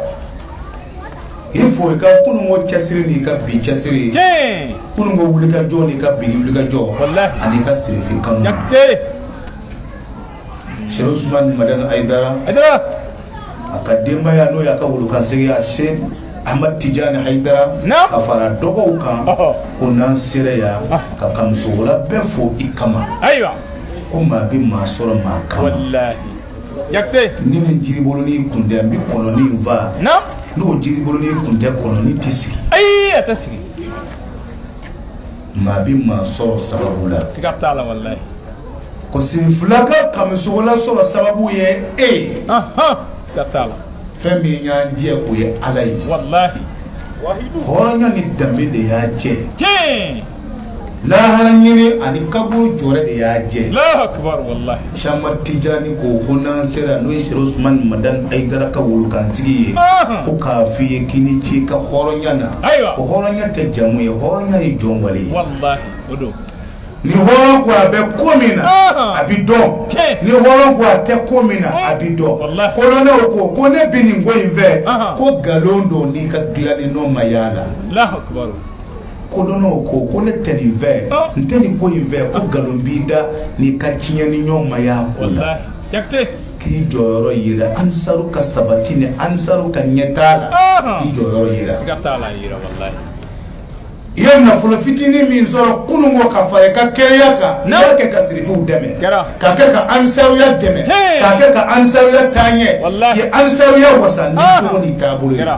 i fo i ka kununko cɛsiri n'i ka bi cɛsiri tiɲɛ kununko wulikajɔ n'i ka bi wulikajɔ wallahi ani ka sirifin kanu jakte Sheikh Usman Madan Aidara adara aka denbaya n'o y'a ka wolokansigi a Sheikh Ahmad Tijani Haidara ka fara dɔgɔw kan ko n'an sera yan ka Kamusogola bɛɛ fo i kama ayiwa ko maa bi maa sɔrɔ maa kama wallahi jakte ni min jiribolonin kun tɛ n bi kɔnɔnin fa naam n'o jiribolonin kun tɛ kɔnɔnin tɛ sigi ayi a tɛ sigi maa bi maa sɔrɔ sababu la siga t'a la wallahi ko sinfila ka Kamusogola sɔrɔ sababu ye e siga t'a la fɛn min y'an jɛ o ye Ala ye wallahi hɔrɔnya ni danbe de y'a jɛ tiɲɛ lahara ɲini ani kaburu jɔrɛ de y'a jɛ Allahu akbar wallahi Sheikh Ahmad Tijani ko ko n'an sera n'o ye Sheikh Usman Madan Aidara ka wolokansigi ye ko k'a f'i ye k'i ni ce ka hɔrɔnya na ayiwa ko hɔrɔnya tɛ jamu ye hɔrɔnya ye jɔnwale ye wallahi o don ni hɔrɔn ko a bɛ ko min na a bi dɔn ni hɔrɔn ko a tɛ ko min na a bi dɔn kolonɛw ko ko ne bi nin ko in fɛ ko nkalon don n'i ka dilanni n'o ma y'a la kolonɛw ko ko ne tɛ nin fɛ n tɛ nin ko in fɛ ko nkalon b'i da n'i ka tiɲɛni ɲɔgɔn ma y'a ko la k'i jɔyɔrɔ yira ansaru ka sabati ni ansaru ka ɲɛtaa la k'i jɔyɔrɔ yira i ye nafolo fitinin min sɔrɔ kunun ko ka fara i ka kɛnɛya kan i y'a kɛ ka sirifiw dɛmɛ k'a kɛ ka ansaruya dɛmɛ k'a kɛ ka ansaruya taaɲɛ i ye ansaruya wasa ni cogo ni taabolo ye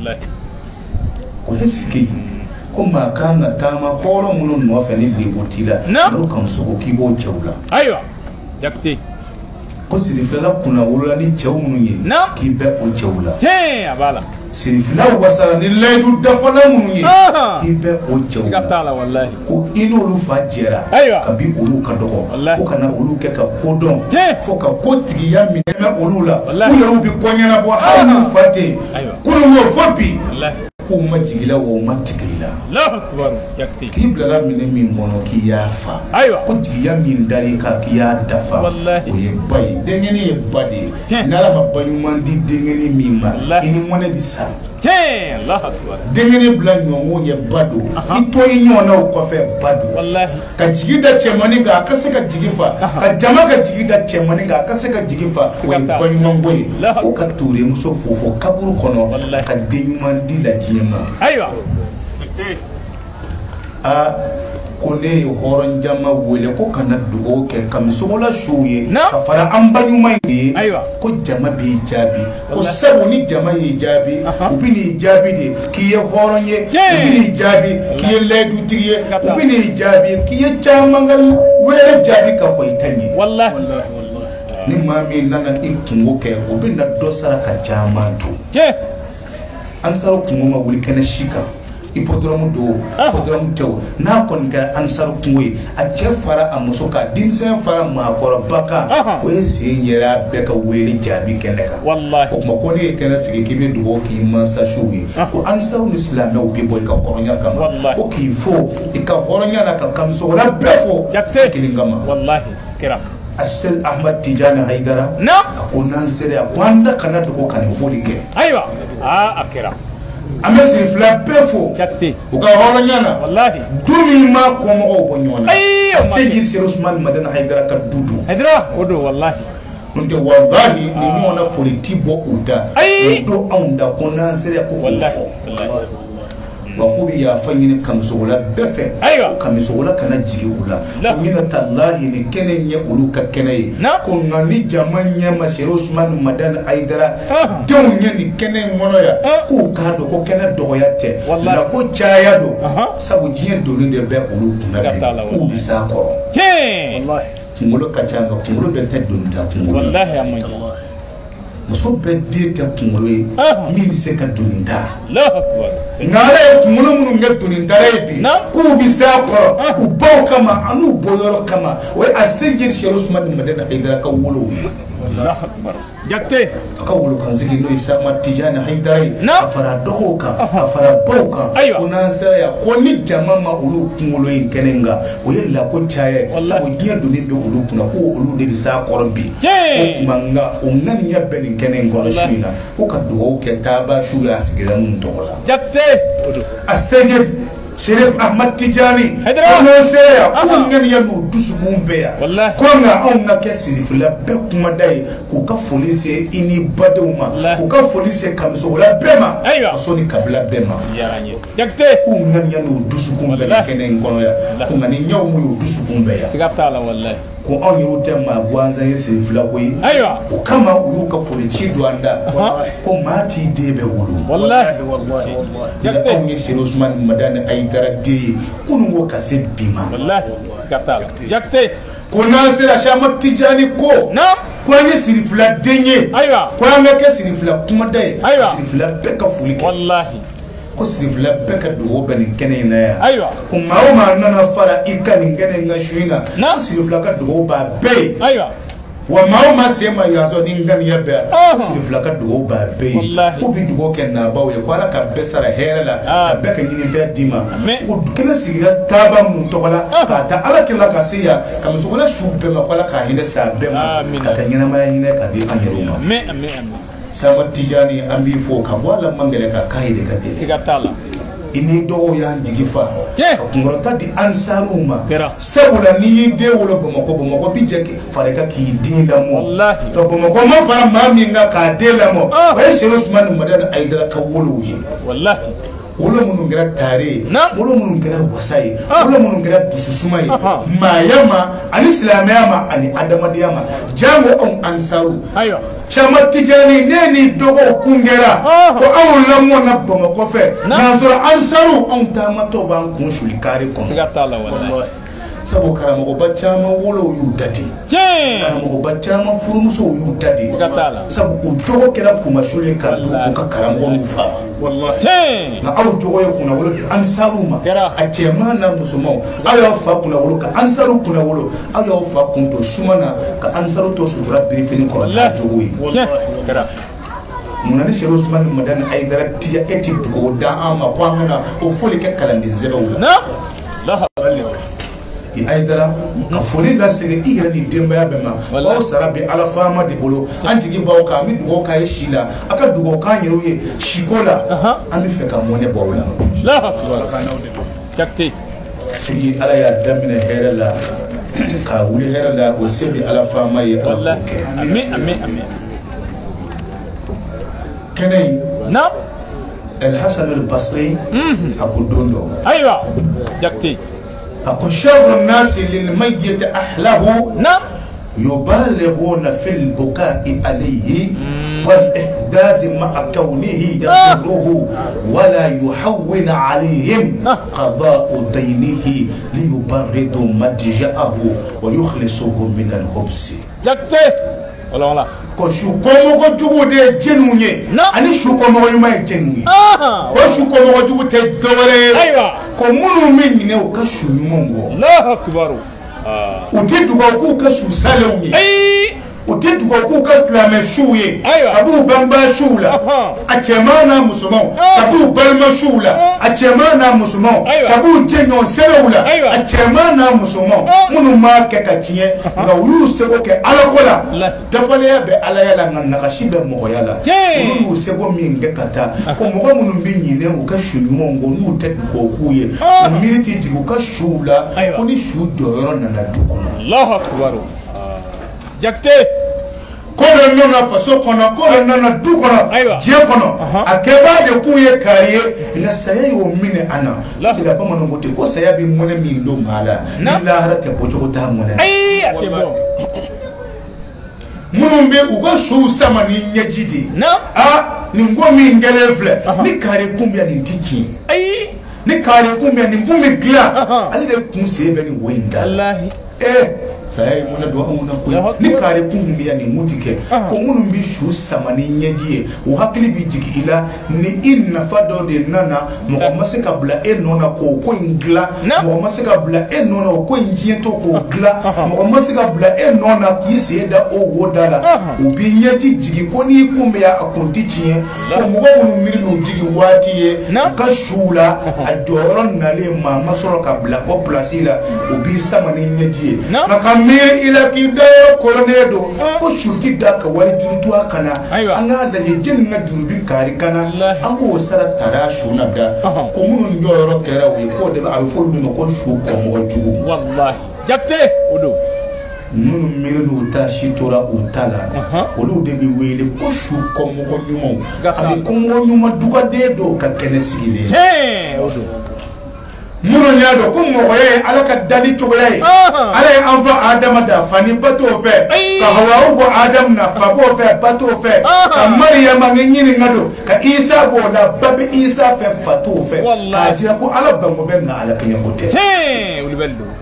o ye sigi ko maa kan ka taama hɔrɔn minnu nɔfɛ ni lebu t'i la olu kan sogo k'i b'o cɛw la ayiwa Jakite ko sirifilala kunna wolola ni cɛw minnu ye k'i bɛ o cɛw la tiɲɛ a b'a la sirifila wasara ni layidu dafala minnu ye k'i bɛ o cɛw la ko i n'olu fa jɛra kabi olu ka dɔgɔ ko kana olu kɛ ka ko dɔn fo ka ko tigiya minɛ olu la u yɛrɛw bi kɔɲɛnabɔ hali n'u fa tɛ yen kunun ko fo bi k'u ma jigi la o ma tigɛ i la k'i bilala minɛ min kɔnɔ k'i y'a fa ko tigiya min dar'i kan k'i y'a dafa o ye ba ye denkɛni ye ba de ye n'ala ma ba ɲuman di denkɛni min ma i ni mɔnɛ bi sa denkɛni bila ɲɔgɔn ye ba don i to i ɲɔgɔn na o kɔfɛ ba don ka jigi da cɛmannin kan a ka se ka jigi fa ka jama ka jigi da cɛmannin kan a ka se ka jigi fa o ye ba ɲuman ko ye ko ka tuure muso fo fo kaburu kɔnɔ ka den ɲuman di la diɲɛ ma a ko ne ye hɔrɔn jama wele ko kana dugawu kɛ ka musogola suw ye ka fara an ba ɲuman ye ko jama b'i jaabi ko sabu ni jama y'i jaabi u bɛ n'i jaabi de k'i ye hɔrɔn ye u bɛ n'i jaabi k'i ye laadutigi ye u bɛ n'i jaabi k'i ye caman ka wɛrɛ jaabi ka fɔ i ta ɲɛ ni maa min nana i kungo kɛ o bɛ na dɔ sara ka caman to ansaru kungo ma wuli kɛnɛ si kan hippodrome do hippodrome tɛ o n'a kɔni kɛra ansaru kungo ye a cɛ fara a muso kan denmisɛn fara maakɔrɔba kan o ye sen yɛrɛ a bɛɛ ka wele jaabi kɛnɛ kan o tuma ko ne ye kɛnɛ sigi k'i bɛ dugawu k'i mansa suw ye ko ansaru ni silamɛw bɛ bɔ i ka hɔrɔnya kama ko k'i fo i ka hɔrɔnya la ka kamisogora bɛɛ fo kelen kama Asel Ahmad Tijani Haidara a ko n'an sera a ko an da kana dogo ka nin foli kɛ ayiwa aa a kɛra an bɛ sirifila bɛɛ fo u ka hɔrɔnya na du min ma kɔmɔgɔw bɔ ɲɔgɔn na a se yiri sera Usmani Madani Haidara ka du dun Haidara o don walahi n'o tɛ walahi ni ɲɔgɔn na foli ti bɔ u da o don anw da ko n'an sera ko k'o fɔ wa ko bi yafa ɲini kamisogola bɛɛ fɛ kamisogola kana jigi u la ko ɲina talahi ni kɛnɛ ɲɛ olu ka kɛnɛ ye ko nka ni jama ɲɛ ma Sɛrifu Usmani Madani Haidara denw ɲɛ ni kɛnɛ in kɔnɔ yan k'u k'a dɔn ko kɛnɛ dɔgɔya tɛ nka ko caya don sabu diɲɛ donni de bɛ olu kunna bi k'u bi s'a kɔrɔ kunkolo ka ca nka kunkolo bɛɛ tɛ donni ta kunkolo muso bɛɛ den tɛ kunkolo ye min bɛ se ka donni ta nka ala ye kunkolo minnu kɛ donni tala ye bi k'u bɛ s'a kɔrɔ u baw kama ani u bɔyɔrɔ kama o ye a se jiri Sɛrifu Usmani Madani Haidara ka wolow ye Jakite a ka wolokansigi n'o ye Sɛrifu Ahmad Tijani Haidara ye a fara dɔgɔw kan a fara baw kan ko n'an sera yan ko ni jama ma olu kunkolo in kɛnɛ in kan o ye lako caya ye sabu diɲɛ donni bɛ olu kunna ko olu de bɛ s'a kɔrɔ bi o tuma nka o ŋaniya bɛ nin kɛnɛ in kɔnɔ su in na ko ka dugawu kɛ taaba su ye a sigira minnu tɔgɔ la Jakite a sɛgɛ Sɛrifu Ahmad Tijani ko n'an sera yan ko ŋaniya n'o dusukun bɛɛ yan ko nka anw ka kɛ sirifila bɛɛ kumada ye k'u ka foli se i ni badenw ma k'u ka foli se kamisogola bɛɛ ma ka sɔn ni kabila bɛɛ ma Jakite k'u ŋaniya n'o dusukun bɛɛ la kɛnɛ in kɔnɔ yan ko nka ni ɲɛw m'o y'o dusukun bɛɛ yan siga t'a la walahi ko anw y'o tɛ maa gansan ye sirifila ko ye o kama olu ka foli ci don an da ko maa t'i den bɛɛ wolo ni anw ye Sɛrifu Usmani Madani Haidara den ye kunun ko ka se bi ma Jakite ko n'an sera Sɛrifu Ahmad Tijani ko ko an ye sirifila den ye ko an ka kɛ sirifila kumada ye sirifila bɛɛ ka foli kɛ ko sirifila bɛɛ ka dugawu bɛ nin kɛnɛ in na yan ko maa o maa nana fara i ka nin kɛnɛ in ka su in na ko sirifila ka dugawu b'a bɛɛ ye wa maa ma se ma yaso ni ngam ya be siri flaka dugo ba be ko bi dugo ken na bawo ko ala ka besara hera la ka be ka nyini fe dima ko kena sigira taba mun to wala ka ta ala kila ka se ya ka muso wala shu be ma wala ka hinde sa be ma ka ka nyina ma hine ka di an yero ma me me sama tijani ambi fo ka wala mangale ka kai de ka de sigatala ini do ya ndigifa ngorota di ansaruma sabula ni de wolo bomako bomako bijeke fareka ki dinda mo wallahi to bomako ma fara mami nga ka de la mo wa sheikh Usman madan aidara ka wolo yi wallahi wolo munun gira tare wolo munun gira wasai wolo munun gira dususumai mayama ani islamiyama ani adamadiyama jango on ansaru ayo chama tijani neni dogo kungera ko awla mo na bomako fe nazura ansaru on tamato ban kun shuli kare kon sigatala wallahi sabu karamogo bachama wolo yu dadi karamogo bachama furumuso yu dadi sabu ko jogo kera kuma shule ka du ko karamogo nufa wallahi na aw jogo kuna wolo ansaruma atema na musumo ayo fa kuna wolo ka ansaru kuna wolo ayo fa kunto sumana ka ansaru to sutura brifini ko la jogo yi wallahi munani Sheikh Usman madan aidara tiya eti ko da ama kwa ngana o foli ke kalande zeba wala na la i aidara ka foli la sege i yɛrɛ ni denbaya bɛɛ ma aw sara bi ala faama de bolo an jigi baw kan an bɛ dugawu k'a ye si la a ka dugawu k'an yɛrɛw ye siko la an bɛ fɛ ka mɔnɛ bɔ aw la sigi ala y'a daminɛ hɛrɛ la k'a wuli hɛrɛ la o se bi ala faama ye ala k'o kɛ amin amin amin kɛnɛ in na El Hasan al Basri a ko don dɔ ayiwa jakite أكو شر الناس للميت أحله نعم يبالغون في البكاء عليه والإحداد مع كونه يضره ولا يحون عليهم قضاء دينه ليبردوا مضجعه ويخلصوه من الخبز wala wala ko su komo ko jugu de jenu nye ani su komo ko yuma jenu ko su komo ko jugu te dowere aywa ko munu min ne o ka su yuma ngo Allahu akbar ah o te duba ko ka su salew nye ay o te duba ko ka islame shuye abu bamba shula a chemana musulman abu balma shula a chemana musulman abu jenyo selewula a chemana musulman munu ma ke ka tiye ga yu sego ke alakola dafale ya be alaya la ngana ka shibe mo yala yu sego min ge kata ko mo ko munu bi nyine o ka shunu ngo nu te ko kuye militi jigo ka shula foni shu doyoro na na dukono Allahu akbar jakte kono nona faso kono kono nona du kono je kono akeba de kuye kariye na saya yo mine ana ila ba mano ngote ko saya bi mone min do mala illa harate bojo ta mone ay atebo munumbe ugo shu sama ni nyejidi a ni ngomi ngelefle ni kare kumbia ni tiji ay ni kare kumbia ni ngumi gla ali de kunse be ni wenda wallahi eh saya muna do amuna ko ni kare kumbia ni mutike ko munum bi shu sama ni nyeji o hakili bi jigi ila ni inna fado de nana mo masika bla e nona ko ko ingla mo masika bla e nona ko njie to ko gla mo masika bla e nona kisi da o wodala o bi nyeji jigi ko ni kumbia akunti chie ko mo munum miri no jigi wati ka shula adoron na le ma masoro ka bla ko plasila o bi sama ni nyeji na mir ila ki dayo kolonedo ko shuti da ka wali jurutu akana anga da jin na jurubi kari kana an ko sara tara shuna da ko munun yoro kera we ko de ba folu no ko shu ko mo jugu wallahi jatte odo munun miredo ta shitora utala olu de bi wele ko shu ko mo ko nyumo abi ko mo nyuma duga de do ka kenesigile he odo munu nyado ko mo ye alaka dali togoyay ala anfa adam da fani bato fe ka hawa ubo adam na fabo fe bato fe ka maryam ngini ngado ka isa bo da babi isa fe fato fe ka jira ko ala bango be na ala kenya kote he ulbeldo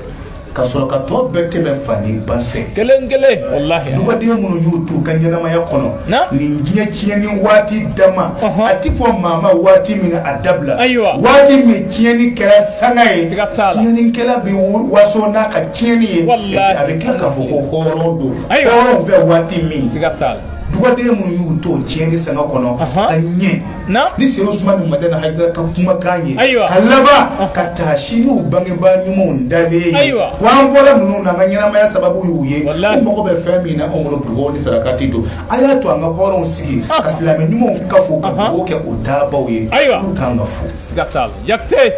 ka sɔrɔ ka tɔ bɛɛ tɛmɛ fani ba fɛ kelen kelen wallahi dugaden minnu y'u to ka ɲɛnamaya kɔnɔ nin diɲɛ tiɲɛni waati dama a ti fɔ maa ma waati min na a dabila waati min tiɲɛni kɛra sanga ye tiɲɛnikɛla bi waso n'a ka tiɲɛni ye a bɛ tila k'a fɔ ko hɔrɔn don hɔrɔn fɛ waati min dugaden minnu y'u to tiɲɛni sanga kɔnɔ ka ɲɛ ni Seydi Usmani Madɛni Hayidara ka kumakan ye ka laban ka taa siniw bangebaa ɲumanw dalen ye ko an bɔra ninnu na an ka ɲɛnamaya sababu y'u ye ko mago bɛ fɛn min na anw bolo dugawu ni sarakati don a y'a to an ka hɔrɔnw sigi ka silamɛ ɲumanw kafo ka dugawu kɛ o daabaw ye olu kan ka fo Jakite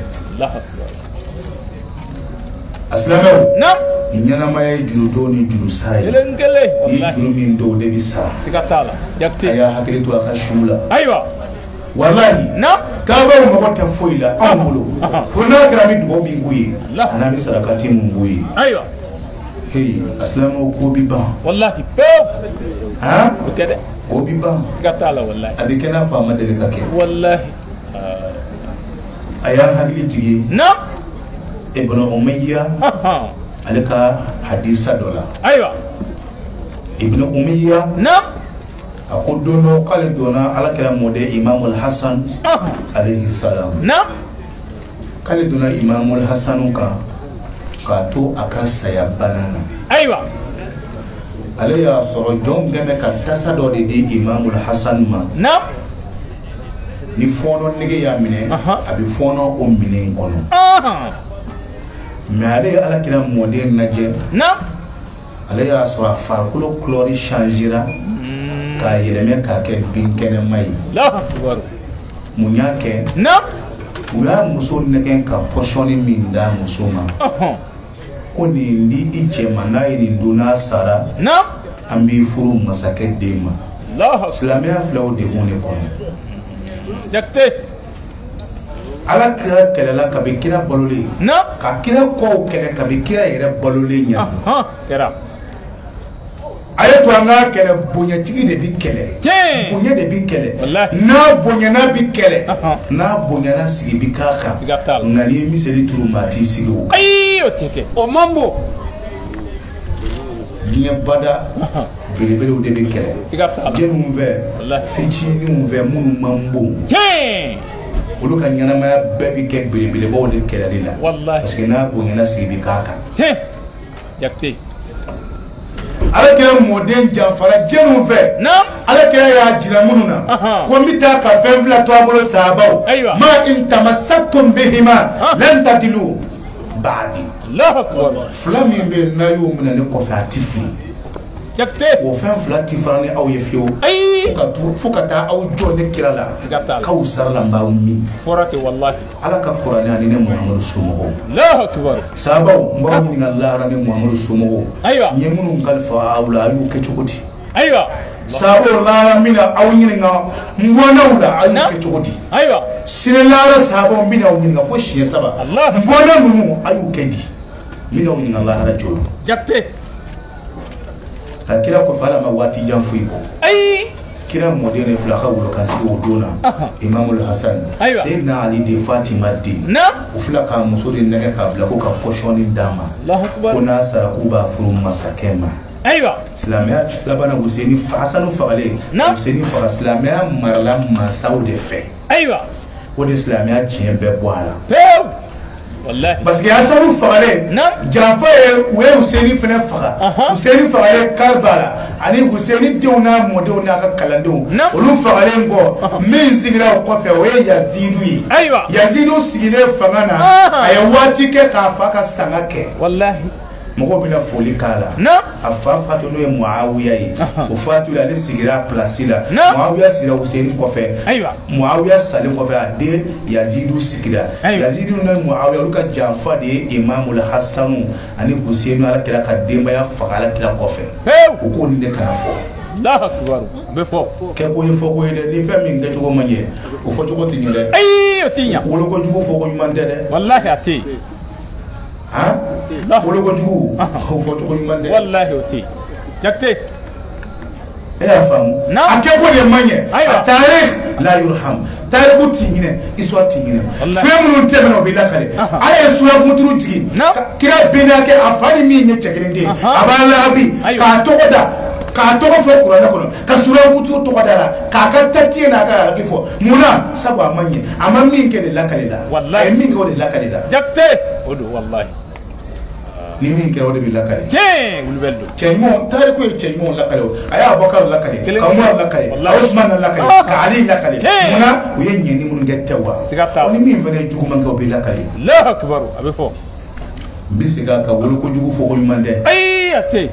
a silamɛw ɲɛnamaya ye juru don ni juru sara ye ni juru min don o de bɛ sara a y'a hakili to a ka siw la wallahi kaabaw mago tɛ foyi la anw bolo fo n'a kɛra ni dugawu min k'u ye a n'a bɛ sarakati min k'u ye hey a silamɛw ko bi ban wallahi pewu han o tɛ dɛ ko bi ban wallahi a bɛ kɛ n'a fɔ a ma deli ka kɛ wallahi a y'a hakili jigi Ibn Umayya ale ka hadisa dɔ la Ibn Umayya a ko don dɔ k'ale donna alakira mɔden Imamul Hasan alayhi salam k'ale donna Imamul Hasanu kan k'a to a ka saya bana na ale y'a sɔrɔ jɔn gɛmɛ ka tasa dɔ de di Imamul Hasan ma ni fɔɔnɔ nege y'a minɛ a bɛ fɔɔnɔ o minɛn kɔnɔ mais ale ye alakira mɔden lajɛ ale y'a sɔrɔ a farikolo couleur changera k'a yɛlɛmɛ k'a kɛ binkɛnɛma ye mun y'a kɛ u y'a muso nɛgɛn ka pɔsɔni min d'a muso ma ko nin di i cɛ ma n'a ye nin dun n'a sara an b'i furu masakɛ den ma silamɛya filɛ o degun de kɔnɔ ala kira kɛlɛla kabi kira balolen ka kira kɔw kɛlɛ kabi kira yɛrɛ balolen ɲɛ a ye to an ka kɛlɛ bonyatigi de bi kɛlɛ bonya de bi kɛlɛ n'a bonyana bi kɛlɛ n'a bonyana sigi bi k'a kan nka n'i ye miseli turu maa t'i sigi o kan o man bon diɲɛ bada belebelew de bi kɛlɛ jɛnniw fɛ fitininw fɛ minnu man bon olu ka ɲɛnamaya bɛɛ bi kɛ belebelebaw de kɛlɛli la parce que n'a bonyana sigi bi k'a kan ala kɛra mɔden janfara jɛnniw fɛ ala kɛra y'a jira minnu na ko n bɛ taa ka fɛn fila to a bolo sahabaw ma in tamassaktum bihima lan tadilu ba'di fila min bɛ yen n'a y'o minɛ ne kɔfɛ a ti fili o fɛn fila ti fara ni aw ye fiyewu fo ka taa aw jɔ ne kira la k'aw sarala n b'aw min ala ka kuranɛ ani ne Muhamadu somɔgɔw sahabaw n b'aw ɲininka lahara ne Muhamadu somɔgɔw n ye minnu kalifa aw la a y'u kɛ cogo di sahabaw lahara min na aw ɲininka n bɔnnaw la a y'u kɛ cogo di sini lahara sahabaw min na aw ɲininka fo siɲɛ saba n bɔnna ninnu a y'u kɛ di min na aw ɲininka lahara jɔli ka kira kɔfɛ ala ma waati jan foyi bɔ kira mɔden ne fila ka wolo kan sigi o don na Imamul Hasan Seydina Ali de Fatima den u fila ka muso de nɛgɛ k'a bila ko ka pɔsɔni d'a ma ko n'a sara k'u b'a furu masakɛ ma silamɛya labanna Huseni Hasanu fagalen Huseni faga silamɛya marala mansaw de fɛ o de silamɛya tiɲɛ bɛɛ bɔ a la parce que Hasanu fagalen janfa ye u ye Huseni fana faga Huseni fagalen Karbala ani Huseni denw n'a mɔdenw n'a ka kalandenw olu fagalen kɔ min sigira o kɔfɛ o ye Yazidu ye Yazidu sigilen fanga na a ye waati kɛ k'a fa ka sanga kɛ mɔgɔw bɛna foli k'a la a fa fatu n'o ye Muawiya ye o fatu ale sigira place la Muawiya sigira Huseni kɔfɛ Muawiya salen kɔfɛ a den Yazidu sigira Yazidu n'o ye Muawiya olu ka janfa de ye Imamul Hasanu ani Huseni ala kɛra ka denbaya faga ala kɛra kɔfɛ o ko nin de kana fɔ kɛ ko ye fɔ ko ye dɛ ni fɛn min kɛcogo man ɲɛ o fɔcogo tɛ ɲɛ dɛ wolo kojugu fɔ ko ɲuman tɛ dɛ ah wolo kojugu o fɔcogo ɲuman tɛ wallahi o tɛ Jakite e y'a faamu a kɛ ko de man ɲɛ a taarikh la yurham tariku tingine iswa tingine femunu temeno be la kale aya sura muturu jigi kira bena ke afani mi nye chekirinde abala abi ka tokoda ka togo fo qur'ana kono ka sura muturu tokoda ka ka tatiye na ka ke fo muna sabu amanye amami nke de la kale la wallahi min ko de la kale la jakte odo wallahi ni min ke o de bi la kale je ulbeldo ceymo tariku e ceymo la kale aya abakar la kale ka umar la kale usman la kale ka ali la kale muna o yenye ni mun gettewa oni min vene jugu man ko bi la kale la akbar abe fo bisiga ka wolo ko jugu fo ko mande ay ate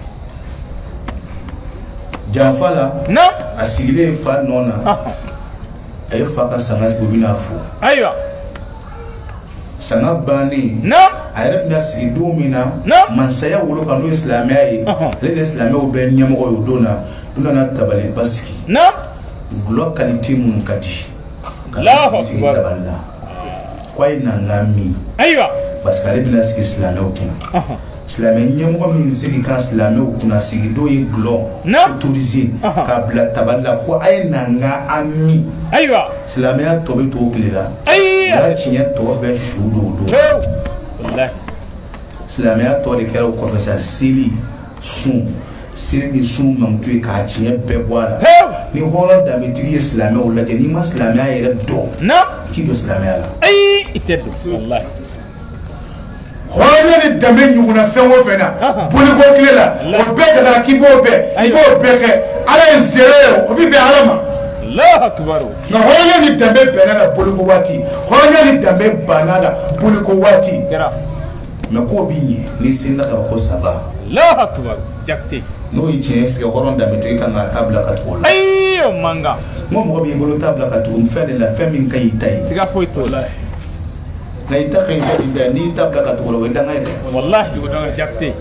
janfala na asigile fa nona ay fa ka sangas ko bina fo aywa sanga bani na ayre bina sigi domina na mansaya wolo kanu islamia yi le de islamia o be nyamo yo dona dona na tabale baski na glo kaniti mun kati Allahu akbar taballa kwai na ngami aywa parce que bina sigi islamia o kina islamia nyamo min sigi kan islamia o kuna sigi do yi glo autorisé ka bla taballa ko ay na nga ami aywa islamia to be to kila ay ya chinya to be shudo do wallahi islamia to de kero ko fesa sili sun sili ni sun mamtu ka chinya be boara ni horon da mitri islamia o la ni ma islamia yere do na ki do islamia la ay itedo wallahi horon ni dame nyuguna fenwo fena boli ko klela o be da ki bo be bo be ke ala zero o bi be alama Allahu akbar na horon ni dame benana boli ko wati horon ni dame banana boli ko wati kera me ko binye ni sinda ka ko sava Allahu akbar jakte no yije se horon da metri kan na tabla ka tola ayo manga mo mo bi bolo tabla ka to mfene la femi kai tai siga foi tola na ita kai da ni tabla ka tola wenda ngai wallahi do danga jakte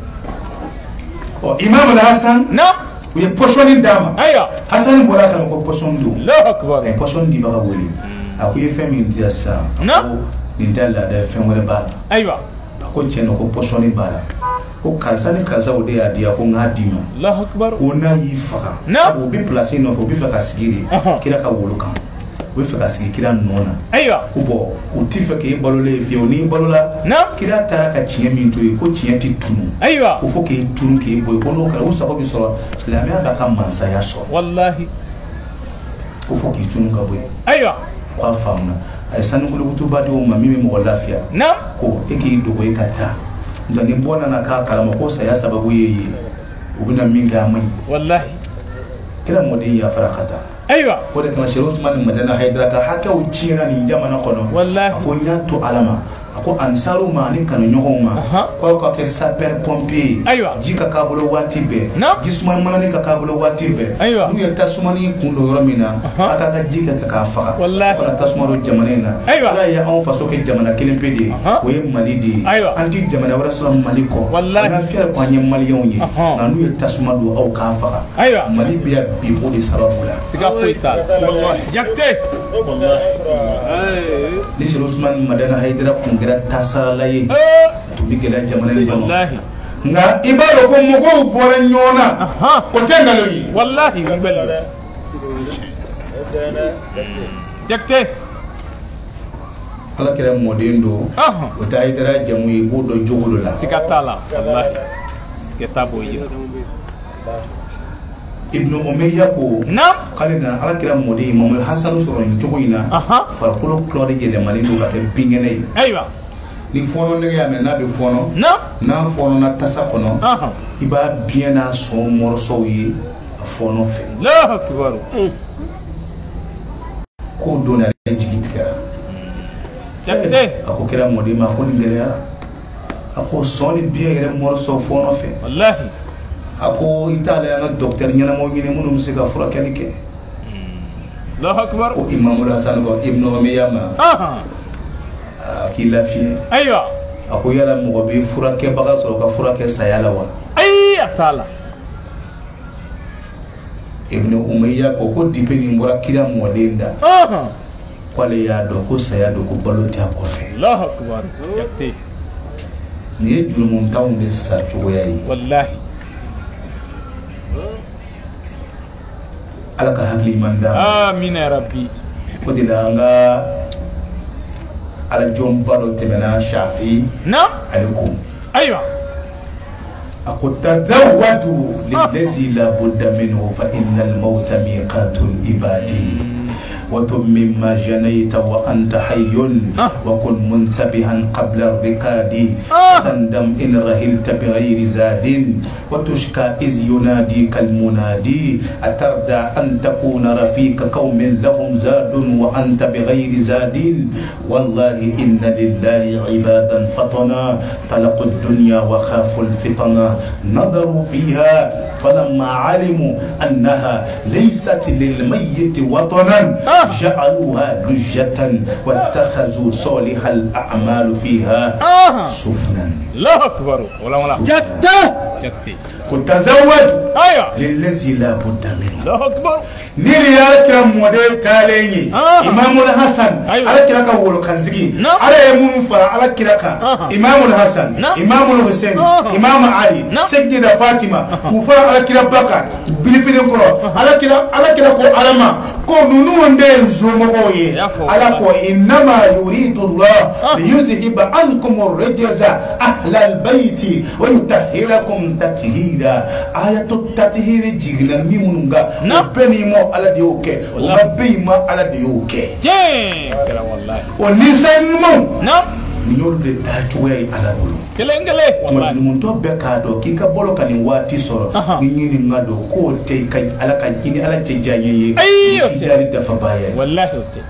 o imam al-hasan na we poshoni dama aya hasan bora kan ko poshon do Allahu akbar e poshon di baba woli akuye femi ntia sa na ni ndala da fenwere ba aywa ko cheno ko poshoni bara ko kalsani kaza o de adia ko ngadima Allahu akbar ko na yi faka na o bi place no fo bi faka sigiri kira ka wolo kan o faka sigiri kira nona aywa ko bo o ti faka e balole fi oni balola na kira tara ka chiye min to ko chiye ti tunu aywa o fo ke tunu ke boy ko no ka o sa ko bi so islamia da ka mansa ya so wallahi o fo ki tunu ka boy aywa kwa famna ay sanu ko lutuba do ma mimi mo lafia na ko e ke do ko e kata ndani bona na ka kalama ko sa ya sababu yeye ubina minga amai wallahi kila modi ya farakata aywa ko de kama Sheikh Usman Madana Haidara ka haka uchina ni jamana kono wallahi ko nyato alama ako ansaru ma ni kanu nyogoma ko ko ke saper pompier jika kabulo watibe gisman manani ka kabulo watibe nu ya tasumani kundo yoromina aka ka jika ka kafa ko tasumaro jamanena ala ya on faso ke jamana kilimpedi ko e malidi anti jamana wala so maliko na fier ko nyem maliyonyi na nu ya tasumado au kafa mali biya bi ko de sababula siga foita wallahi jakte wallahi ni Sheikh Usman Madana Haidara kungira tasalaye to bigela jamana wallahi nga ibalo ko mugo bora nyona ko tengalo yi wallahi ngibel jakte ala kira modendo o ta Haidara jamu yi go do jogolo la sikatala wallahi ketabo yi Ibn Umayya ko na kalina ala kira modi Imam al-Hasan soro njogoina farkulo klore gele malino ga bingene aywa ni fono ne ya me na be fono na na fono na tasa kono iba bien na so morso yi fono fe la akbar ko dona jigitkara jakte ako kira modi ma ko ngele ako soni bien yere morso fono fe wallahi ako Italia na docteur nyana mo nyine munum sika fura kelike Allahu akbar o Imam al-Hasan ko Ibn Umayya ma aha akila fi aywa ako yala mo be fura ke baga so ka fura ke sayala wa ay atala Ibn Umayya ko ko dipe ni mbora kila modenda aha kwale ya do ko saya do ko baloti ko fe Allahu akbar jakte ni juru mun taw ne sa to yayi wallahi ala ka hakili manda amin ya rabbi ko dilanga ala jomba do temena shafi na alaikum aywa أقول تذودوا للذي لا بد منه فإن الموت ميقات العباد وتم مما جنيت وأنت حي وكن منتبها قبل الركاد تندم إن رهلت بغير زاد وتشكى إذ يناديك المنادي أتردى أن تكون رفيق قوم لهم زاد وأنت بغير زاد والله إن لله عبادا فطنا طلقوا الدنيا وخافوا الفطنا نظروا فيها فلما علموا أنها ليست للميت وطنا جعلوها لجة واتخذوا صالح الأعمال فيها سفنا. الله أكبر ولا ولا جتة جتة كنت تزود أيوة للذي لا بد منه. الله أكبر نيلي يالك موديل تاليني إمام الحسن على كلاك هو الكنزكي على يمون فرع على كلاك إمام الحسن إمام الحسين إمام علي سيدنا فاطمة كوفر على كلا بكر بلفين كرو على كلا على كلا كو علما كو نونو ندين زوموي على كو إنما يريد الله ليذهب عنكم الرجز أهل البيت ويطهركم تطهيرا آية التطهير جيلا ميمونغا بني مو على ديوكي وبي ما على ديوكي جين كلام والله ونسان مو نعم نيول دي تاچوي على بولو كلام كلام والله نمونتو بكادو كيكا بولو كاني واتي سورو نيني نغادو كو تي كاي على كاجيني على تجانيي تجاري دفا بايا والله اوتي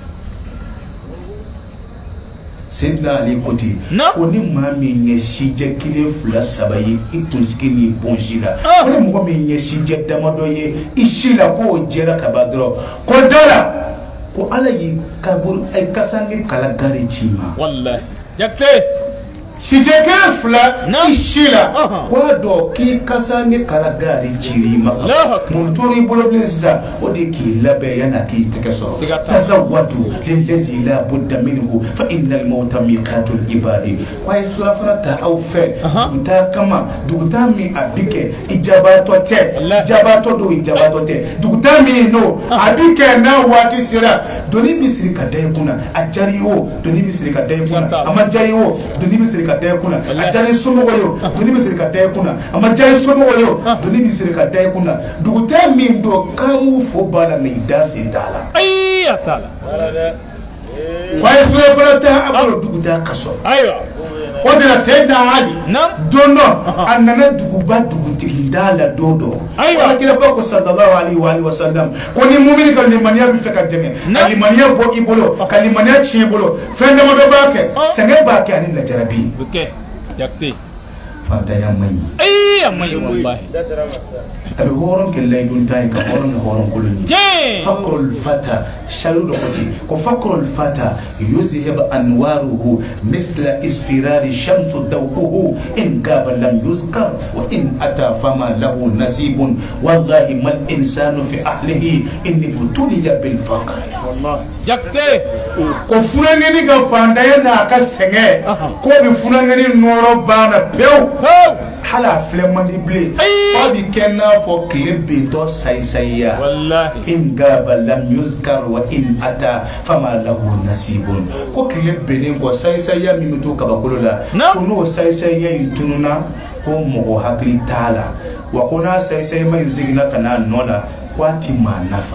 سيدنا علي كوتي وني مامي نيشيجه كيلي فلا سباي ituskini bonjila وني مو مي نيشيجه دمادوي ishila ko jera kabadro ko dala ko alayi kabur ay kasangi kala gari chima wallahi jakte shijeke fla ishila kwa do ki kasangi kala gari chirima muntori boloblesa odi ki labe yana ki tekeso tazawwadu lillazi la budda minhu fa innal mauta miqatul ibadi kwa sura farata au fe duta kama duta mi abike ijabato te ijabato do ijabato te duta mi no abike na wati sira doni bisiri kadai kuna ajariwo doni bisiri kadai kuna amajariwo doni bisiri kadai kuna ajari somo yo doni bisiri kadai kuna amajari somo yo doni bisiri kadai kuna duta mi ndo kamu fo bala mi dasi tala ay atala kwa sura farata abalo duta kaso aywa ودنا سيدنا علي نعم دونو أننا دغوبا دغوتي دالا دودو أيوة كده بقول صلى الله عليه وآله وسلم كوني مؤمن كان لمنيا بفكر جميع لمنيا بو إبولو كان لمنيا تشيبولو فندم دباك سنة باك يعني نجربي اوكي جاكتي فانتا يا مي اي يا مي والله أبي هورن كلا يدون تاين كهورن هورن كلني فكر الفتى شارو دكتي كفكر الفتى يذهب أنواره مثل إسفرار الشمس ضوءه إن غاب لم يذكر وإن أتى فما له نصيب والله ما الإنسان في أهله إن ابتلي بالفقر والله جاكتي كفرنني كفانداينا كسنة كوبي فرنني نورو بانا بيو حلا فلماني بلي أبي كنا فو كليب تو ساي سايا والله إن غاب لم يذكر وإن أتى فما له نصيب كو كليب بنين كو ساي سايا ميمتو كباكولولا كونو ساي سايا ينتوننا كو مغو هكلي تالا وكونا ساي سايا ما ينزيغنا كنا نولا kwati manafa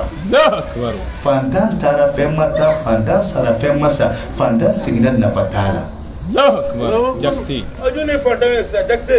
fandan tara femata fandan sara femasa fandan sigina nafatala Allahu akbar jakti ajune fandan sa jakte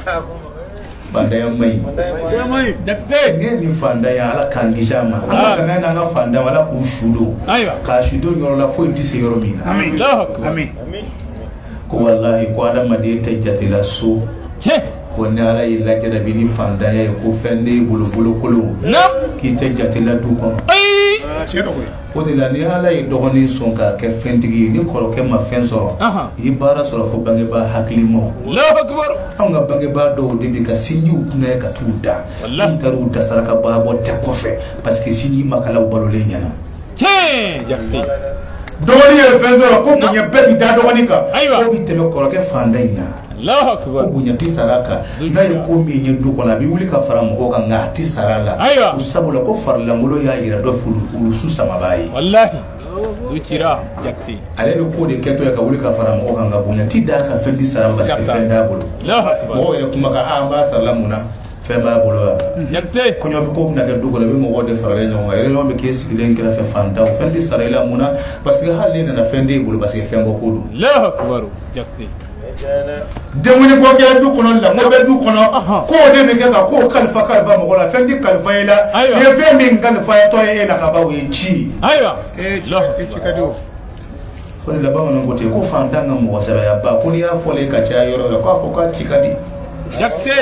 fanda ya mai ya mai jakte ngeni fanda ya ala kangijama ama kana na na fanda wala kushudo aiwa ka shudo nyoro la fo tise yoro mina amin Allahu akbar amin ko wallahi ko ala made tajjati la so wani ala ila jara bini fanda ya ko fende bulu bulu kolo nam ki tajjati la du ko ay o de la ni ala yi dogoni son ka ke fentigi ni ko ke ma fenso yi bara so fo bange ba haklimo Allahu akbar anga bange ba do de bi ka sinji utuna ka tuda wallahi taru da saraka ba bo te kofe parce que sinji makala balo le nyana che jakti dogoni ye fenso ko ko nya be da dogoni ka ko bi te ko ke fanda ina Allahu akbar bunya ti saraka na ye ko mi nye du ko na bi wuli ka fara mo ko nga ti sarala usabula ko farla ngolo ya yira do fulu ulu su sama bayi wallahi duchira jakti ale be ko de keto ya ka wuli ka fara mo ko nga bunya ti da ka fendi sarala parce que fenda bolo Allahu akbar mo ye kuma ka amba sarala muna fema bolo jakti ko nyob ko na ka du ko le be mo ko de farale nyonga ele no be ke sigilen kala fe fanta o fendi sarala muna parce que halle na fendi bolo parce que fembo ko du Allahu akbar jakti demuni ko kɛ du kɔnɔ la mo bɛ du kɔnɔ ko de bɛ kɛ ka ko kalifa kalifa mɔgɔ la fɛn ti kalifa i la i ye fɛn min kalifa tɔ ye e la ka ban o ye ci ayiwa e ci ka di o ko de la bamananw ko ten ko fantan ka mɔgɔ sɛbɛya ba ko n'i y'a fɔlen ka caya yɔrɔ la k'a fɔ k'a ci ka di jakte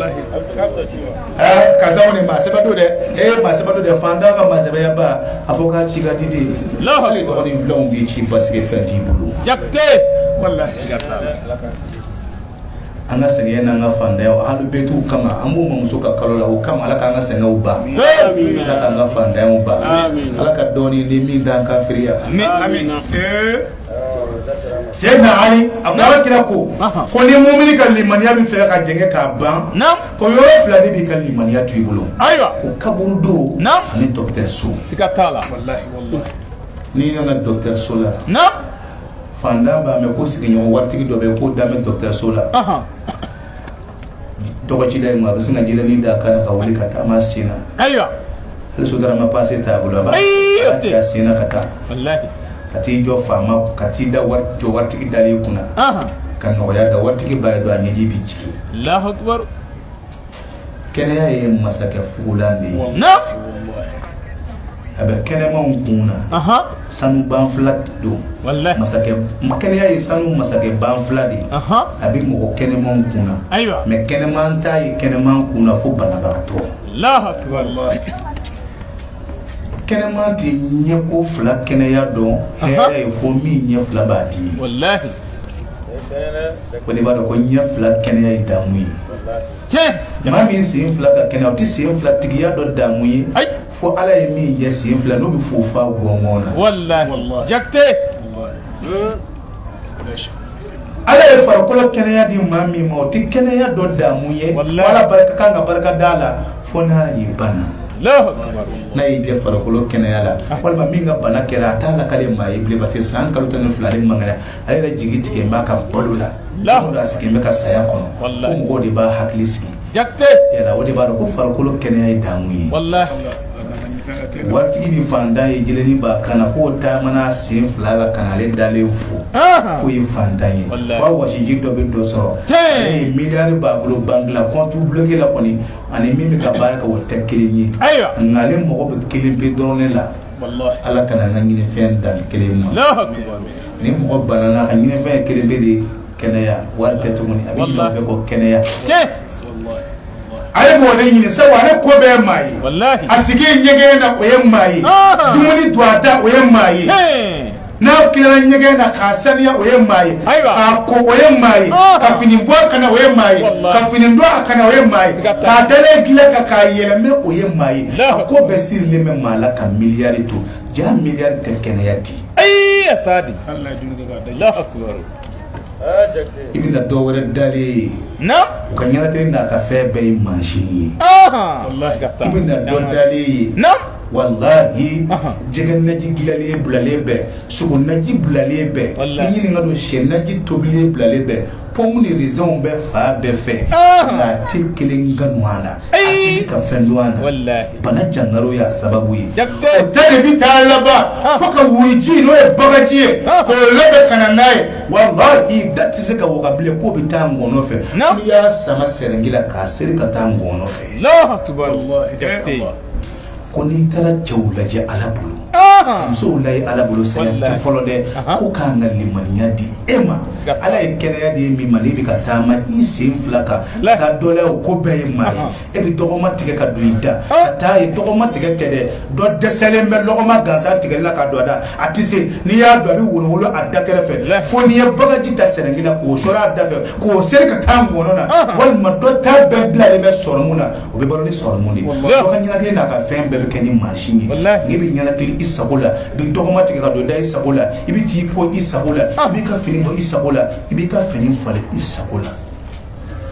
aa kasaw ni maa sɛbɛ do dɛ e maa sɛbɛ do dɛ fantan ka maa sɛbɛya ba a fɔ k'a ci ka di de hali dɔgɔnin filanw b'i ci parce que fɛn t'i bolo jakte wallahi an ka sɛgɛn n'an ka fantanya hali bɛɛ t'u kama an b'u mamuso ka kalo la o kama ala k'an ka sɛgɛnw ban ala k'an ka fantanyaw ban ala ka dɔɔnin ni min t'an kafiriya Sayyidina Ali abdala kira ko fo ni mu'mini ka limaniya min fɛ ka jɛngɛ k'a ban ko yɔrɔ fila de b'i ka limaniya to i bolo ko kaburu do ani docteur so siga t'a la wallahi wallahi n'i nana docteur so la fandan b'a mɛn ko sigiɲɔgɔn waritigi dɔ bɛ yen ko dame docteur so la tɔgɔcida ye ma a bɛ sin ka jilani d'a kan na ka wuli ka taama sen na hali sotarama paase t'a bolo a b'a ci a sen na ka taa ka t'i jɔ faama ka t'i da jɔ waritigi dalen kunna ka nɔgɔya da waritigi b'a ye dɔn a ɲɛji bɛ jigin Allahu akbar kɛnɛya ye masakɛ fugulan de ye a bɛ kɛnɛmanw kun na sanu ban fila don masakɛ kɛnɛya ye sanu masakɛ ban fila de a bɛ mɔgɔ kɛnɛmanw kun na mɛ kɛnɛman ta ye kɛnɛman kun na fo banabagatɔ Allahu akbar kɛnɛman tɛ ɲɛko fila kɛnɛya dɔn hɛrɛ ye fo min ɲɛ fila b'a dimi wallahi o de b'a dɔn ko ɲɛ fila kɛnɛya ye damu ye maa min sen fila ka kɛnɛya o tɛ sen fila tigiya dɔ damu ye fo ala ye min jɛ sen fila n'o bɛ fo fo a gɔngɔn na wallahi jakte ala ye farikolo kɛnɛya di maa min ma o tɛ kɛnɛya dɔ damu ye wala barika kan ka barika d'a la fo n'a ye bana n'a y'i jɛ farikolo kɛnɛya la walima min ka bana kɛra a t'a la k'ale maa ye bilen parce que san kalo tan ni fila ale man kɛnɛ ale yɛrɛ jigi tigɛ b'a ka balo la don a sigilen bɛ ka saya kɔnɔ fo mɔgɔw de b'a hakili sigi yala o de b'a dɔn ko farikolo kɛnɛya ye damu ye waritigi bi fantan ye jileni b'a kan na k'o taamana sen fila la ka na ale dalen fo k'o ye fantan ye fo a wasiji dɔ bɛ dɔ sɔrɔ ale ye miliyari b'a bolo banque la compte bloqué la kɔni ani min bɛ ka baara kɛ o tɛ kelen ye nka ale mago bɛ kelen pe dɔrɔn de la ala kana n ka ɲinifɛn dan kelen ma ni mɔgɔ banana ka ɲinifɛn ye kelen pe de kɛnɛya wari tɛ tuguni a bɛ ɲinɛ bɛɛ kɔ kɛnɛya ale b'o de ɲini sabu ale ko bɛɛ ye maa ye a sigi ɲɛgɛn na o ye maa ye dumuni don a da o ye maa ye n'a tilara ɲɛgɛn na k'a saniya o ye maa ye k'a ko o ye maa ye ka fini bɔ a kana o ye maa ye ka fini don a kana o ye maa ye k'a dalen dilan kan k'a yɛlɛmɛ o ye maa ye a ko bɛɛ sirilen bɛ maa la ka miliyari to ja miliyari tɛ kɛnɛya di a t'a di Allahu akbar i bɛna dɔ wɛrɛ dalen u ka ɲɛnatigɛ n'a ka fɛn bɛɛ ye mansin ye i bɛna dɔ dalen ye wallahi jɛgɛ naji dilanlen bilalen bɛɛ sogo naji bilalen bɛɛ i ɲininka don sɛ naji tobilen bilalen bɛɛ pomme ni raisin bɛɛ fa bɛɛ fɛ nka a tɛ kelen ganu a la a tɛ se ka fɛn dɔn a la bana jangaro y'a sababu ye o ta de bɛ taa laban fo ka wuriji n'o ye bagaji ye kɔlɔlɔ bɛ ka na n'a ye wallahi da tɛ se ka waga bilen k'o bɛ taa ngɔnɔ fɛ n'i y'a sama sɛrɛngi la k'a seri ka taa ngɔnɔ fɛ ko n'i taara cɛw lajɛ ala bolo musow lajɛ ala bolo saya tɛ fɔlɔ dɛ ko k'an ka limaniya di e ma ala ye kɛnɛya de ye min ma n'i bɛ ka taama i sen fila kan ka dɔ la o ko bɛɛ ye maa ye e bɛ dɔgɔma tigɛ ka don i da ka taa ye dɔgɔma tigɛ tɛ dɛ dɔ dɛsɛlen bɛ lɔgɔma gansan tigɛli la ka don a da a tɛ se n'i y'a dɔn a bɛ wolo wolo a da kɛrɛfɛ fo n'i ye bagaji ta sɛrɛngi la k'o sɔrɔ a da fɛ k'o seri ka taa ngɔnɔ na walima dɔ ta bɛɛ bilalen bɛ sɔrɔmu na o bɛ balo ni sɔrɔmu de ye dɔ ka ɲɛnakili n'a ka fɛn bɛɛ bɛ kɛ ni mansin ye n'i bɛ ɲɛnakili i sago la i bɛ dɔgɔma tigɛ ka don da i sago la i bɛ t'i ko i sago la i b'i ka fini bɔ i sago la i b'i ka fini falen i sago la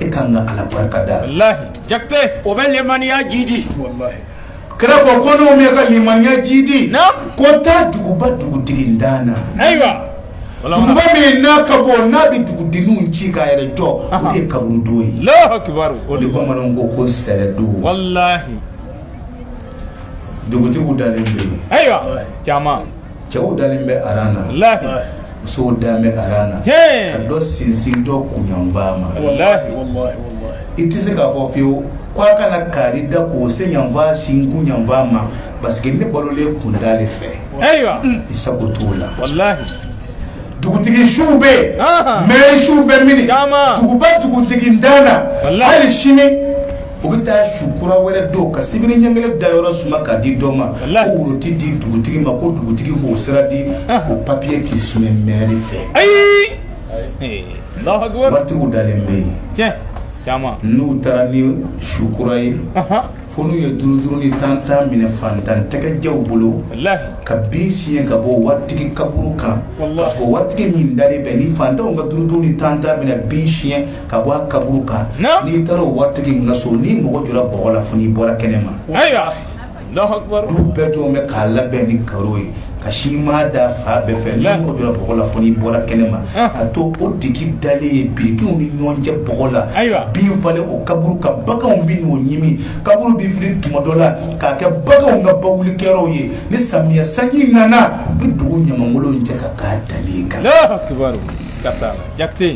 e kan ga ala barka da wallahi jakte o bel lemaniya jidi wallahi kala ko kono me ka limaniya jidi na ko ta duguba dugutigi ndana aywa duguba me na kabo na bi dugudinu nci ka yere jo o de kaburu doyi Allahu akbar o de bamanan ko ko sere do wallahi dugutigu dalen be aywa jama jawu dalen be arana wallahi so dame arana je ka do sinsin do kunyambama wallahi wallahi wallahi itise ka fo fiyo kwa kana kari da ko se nyamba shingu nyambama baske ne bolole kundale fe aywa isagotola wallahi dugutigi shube Aha. me shube mini Jama. duguba dugutigi ndana Wallahi. hali shini ubita shukura wele do ka sibiri nyangele dayoro suma ka di doma Wallahi. ko uroti di dugutigi ma ko dugutigi ko sira di ko papier ti sime meri fe ay eh Allahu akbar wati udalembe je jama nu tarani shukura yi aha fonu ye duru duru ni tanta mine fantan teke jaw bolo wallahi ka bisiyen ka bo watigi kaburu kan Wallahi. parce que watigi min dale be ni fanta on ka duru duru ni tanta mine bisiyen ka bo kaburu kan Na. ni taro watigi ngaso ni mogo jura bogola foni bora kenema aywa Allahu akbar du beto me kala be ni karoyi ka shima da fa be fe ni La. mogo jura bogola foni bora kenema Ah. ka to o digi dale biriki ni nyonje bogola Ayiwa. bin fale o kaburu ka baka on bin o nyimi kaburu bi fili tumadola ka ke baka on ga bawuli kero ye ni samiya sanyi nana bi dugu nyamangolo nje ka ka dalika Allahu akbar kata jakte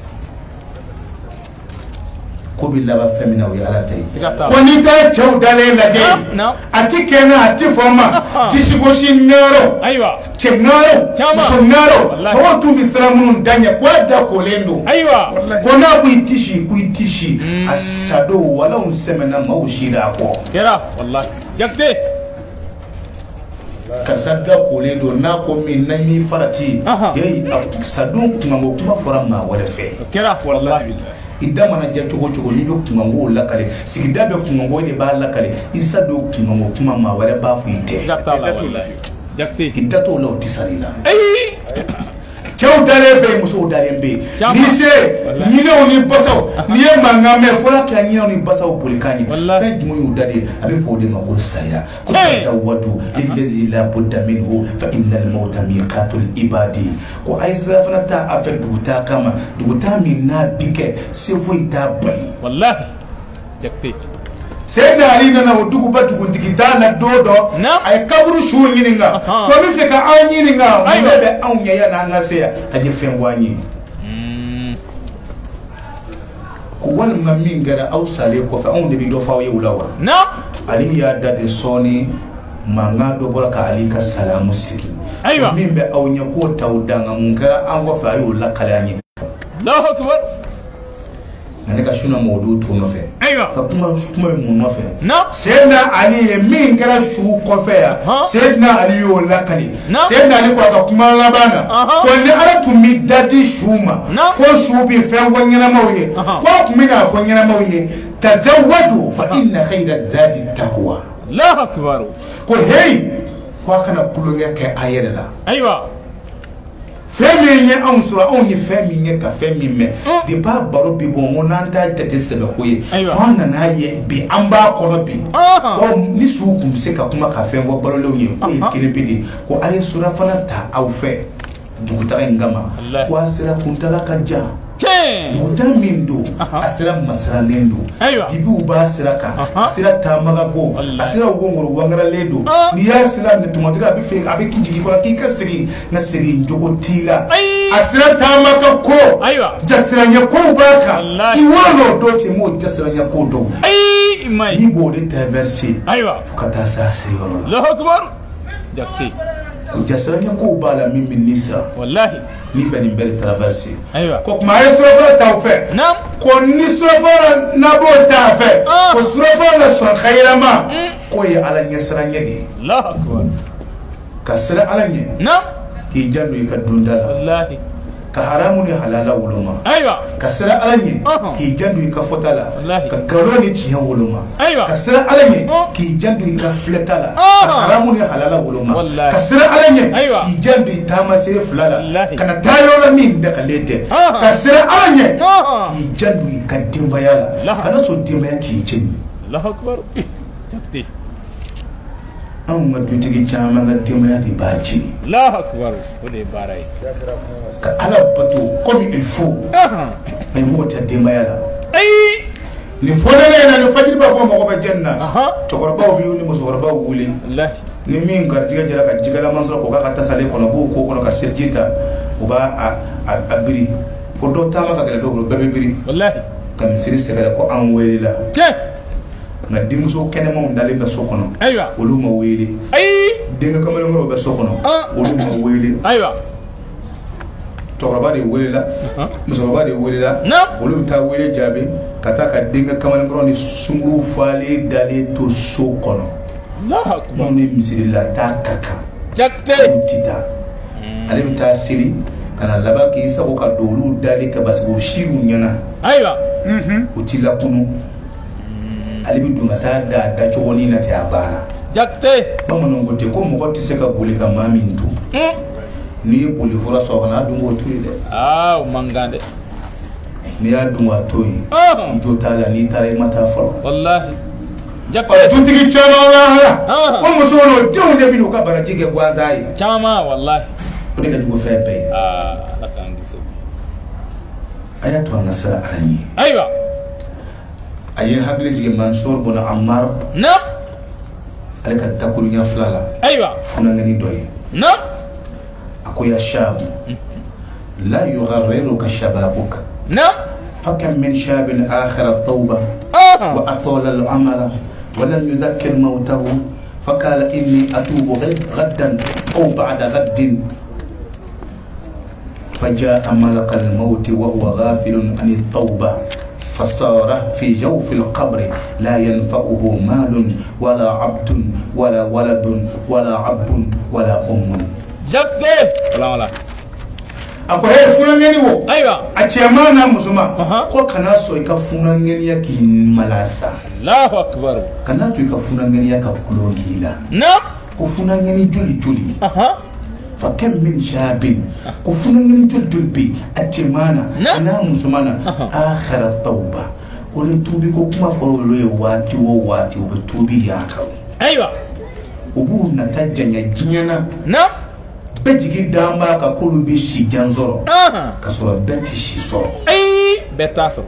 ko bi laba femina o ala tay Sigata. ko ni ta chaw dale la je Na, na. ati kena ati foma tisigo shi ngaro aywa chengaro Chama. songaro Wallahi. ko tu misra munun danya ko da ko lendo aywa ko na ku itishi ku itishi asado wala un semena maushira ko kera wallahi jakte kasada kole do na ko min na mi farati Aha. yayi sadun kuma ngo kuma fara ma wala fe kera wallahi idda mana ja cogo cogo ni be kuma ngo la kale sigida be kuma ngo de ba la kale isa do kuma ngo kuma ma wala ba fu ite sigata la wallahi jakte idda to lo tisarila ay cew dale be muso dale be Chama. ni se ni ne oni basaw ni e manga me fola ka ni oni basaw polikani Wallahi. fen dimo yu dade abi fo de ma ko saya ko Hey. zawadu lillazi la budda minhu fa innal mauta miqatul ibadi ko aisra fana ta afet duguta kama duguta min na bike se fo ita bali wallahi jakte sai na ali na na dugu ba dugu digita na dodo Na. ay kaburu shu nyininga Aha. ko mi fe ka aw nyininga Ayiwa. mo be aw nya ya na ngase ya aje fen wanyi ko wal ma min gara aw sale ko fa aw ne bi do fa ye wulawa na ali ya dade soni manga do bora ka ali ka salamu siki Ayiwa. min be aw nya ko tawdanga mun gara an go fa ayo la kala nyi Allahu akbar ne ka shuna modu to no fe aywa ka kuma kuma mun no fe na Sayyidina Ali ye min kɛra su kɔfɛ yan Huh? Sayyidina Ali y'o lakali Na. Sayyidina Ali ko a ka kuma laban na Uh-huh. ko ni Ala tun bi dadi su ma Na. ko su bi fɛn fɔ ɲɛnamaw ye Uh-huh. ko a tun bɛ n'a fɔ ɲɛnamaw ye tazawwadu fa inna khayra zadi taqwa Allahu akbar ko hey ko a kana kulonkɛ kɛ a yɛrɛ la aywa fɛn min ye anw sɔrɔ anw ye fɛn min ye ka fɛn min mɛn Mm. de b'a baro bi bɔ n ko n'an t'a jate sɛbɛ ko ye Ayiwa. fo an nana ye bi an b'a kɔnɔ bi Aha. ko ni suw tun bɛ se ka kuma ka fɛn fɔ balolenw ye ko ye Aha. kelen pe de ko a ye surafana ta aw fɛ dugutaga in kama Wallahi. ko a sera kuntala ka jan ten duguta min don Aha. a sera masiranen don Ayiwa. dibiw b'a sira kan Aha. a sera taamagago Wallahi. a sera wongoro wangaralen don Ah. n'i y'a sira ne tuma dɔ la a bɛ fɛ a bɛ k'i jigin kɔnɔ k'i ka segin nka segin jogo t'i la Ayi. a sira taama ka ko Ayiwa. jasiranya kow b'a kan Wallahi. i wɔɔrɔ dɔw cɛ m'o jasiranya ko dɔw ye ay may n'i b'o de traverser aywa fo ka taa se a seyɔrɔ la Allahu akbar jakte o jasiranya kow b'a la min bɛ nisira wallahi ni bɛ nin bɛɛ de traverser aywa ko kuma a ye surafana t'aw fɛ na ko ni surafana n'a b'o t'a fɛ Ah. ko surafana na sɔn xayirama k'o ye ala ɲɛsiranɲɛ de ye Allahu akbar ka sira ala ɲɛ na k'i janto i ka donda la wallahi ka haramu ni halala woloma aywa ka sira ala ɲe k'i jandu i ka fɔta la ka galon ni tiɲɛ woloma ka sira ala ɲe k'i jandu i ka filɛta la ka haramu ni halala woloma ka sira ala ɲe k'i jandu i taamaseere fila la ka na taa yɔrɔ la min dakalen tɛ ka sira ala ɲe k'i jandu i ka denbaya la kana sɔn denbaya k'i jeni anw ka dutigi caman ka denbaya de b'a jeni ka ala bato comme il faut mais mɔgɔ tɛ denbaya la ni fɔnɛnɛ na ni fajiri b'a fɔ mɔgɔ bɛ jɛni na cɛkɔrɔbaw b'i ni musokɔrɔbaw wele ni min garijɛgɛ jɛra ka jigɛlaman sɔrɔ k'o k'a ka tasalen kɔnɔ b'o ko kɔnɔ ka seliji ta o b'a a biri fo dɔw taama ka gɛlɛ dɔw bolo bɛɛ bɛ biri ka misiri sɛgɛrɛ ko an welela nka denmuso kɛnɛmanw dalen bɛ so kɔnɔ olu ma wele denkɛ kamalenkɔrɔw bɛ so kɔnɔ olu ma wele cɛkɔrɔba de welela musokɔrɔba de welela olu bɛ taa wele jaabi ka taa ka denkɛ kamalenkɔrɔ ni sunkuru falen dalen to so kɔnɔ minnu ni misirila taa ka kan olu ti taa ale bɛ taa seli ka na laban k'i sago ka don olu dalen kan parce que o siriw ɲɛna o ti lakunu ale bɛ don ka taa da dacogonin na ten a banna bamananw ko ten ko mɔgɔ tɛ se ka boli ka maa min to n'i ye boli fɔlɔ sɔrɔ kana dun k'o to yen dɛ o man kan dɛ n'i y'a dun k'a to yen i jo t'a la n'i taara i ma taa fɔlɔ dutigi caman lahara ko musow n'o denw de bɛ n'u ka baraji kɛ gansan ye caman walahi o de ka jugu fɛn bɛɛ ye a y'a to an ka sira ala ɲɛ ayiwa a ye hakili jigin Mansur bun Ammar ale ka dakuruɲa fila la funangɛni dɔ ye a ko ya shab la yugharriruka shababuka fakam min shabin akhara tawba wa atala al-amala wa lam yudhakkir mawtahu فقال إني أتوب غدا أو بعد غد فجاء ملك الموت وهو غافل عن التوبة فاستار في جوف القبر لا ينفعه مال ولا عبد ولا ولد ولا عبد ولا أم جدي ولا ولا ako he funangeni wo aiwa achema na musuma ko kana so ika funangeni ya ki malasa Allahu akbar kana tu ika funangeni ya ka kulongila na ko funangeni juli juli aha fa kam min shabin ko funangeni juli juli bi achema na musumana akhira tauba ko ni tubi ko kuma fo lo ye wati wo wati o tubi ya ka aiwa ubu na tajanya jinyana na bejigi damba ka kolu bi si janzoro ka soro beti si so ai beta so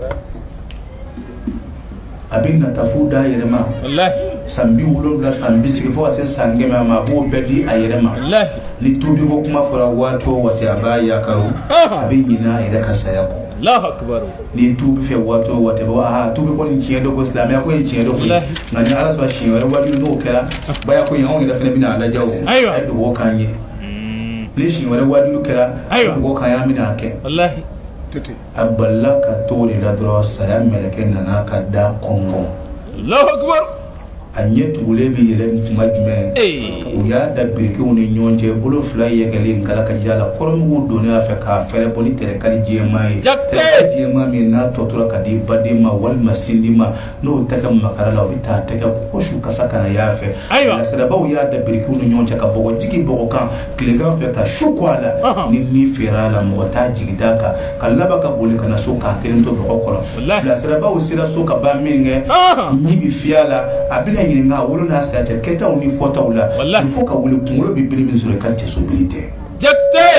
abin na tafuda yerema wallahi sambi wulo la sambi sigi fo ase sangema ma bo bedi ayerema wallahi li tubi ko kuma fora wato wati abaya karo abin nyina ere ka sayako Allahu akbar ni tubi fe wato wati ba ha tubi ko ni chiendo ko islam ya ko ni chiendo ko ngani ala so shi wala wadi no kala baya ko yawo ida fene bina ala jawo aywa do wo kanye lishi wala wadi kala do kaya mina ke wallahi tuti aballa ka toli la dro saya meleke nana ka da kongo Allahu akbar anye tule bi yele majme o ya da birke oni nyonje bolo fly yekele ngala ka jala korom wo doni afa ka fere boni tere kali jemai tere jema mi na totura ka di badima wal masindima no taka makara la bita taka ko shu kasaka na yafe la sadaba o ya da birke oni nyonje ka bogo jigi bogo kan klega fe ka shukwala ni ni ferala mota jigidaka kalaba ka boli kana so ka kelento bogo koro la sadaba o sira so ka ba minge ni bi fiala abina nga wolo na sa ta keta oni fota wala il faut ka wolo kungolo bi biri min sur ka tesobilité jakte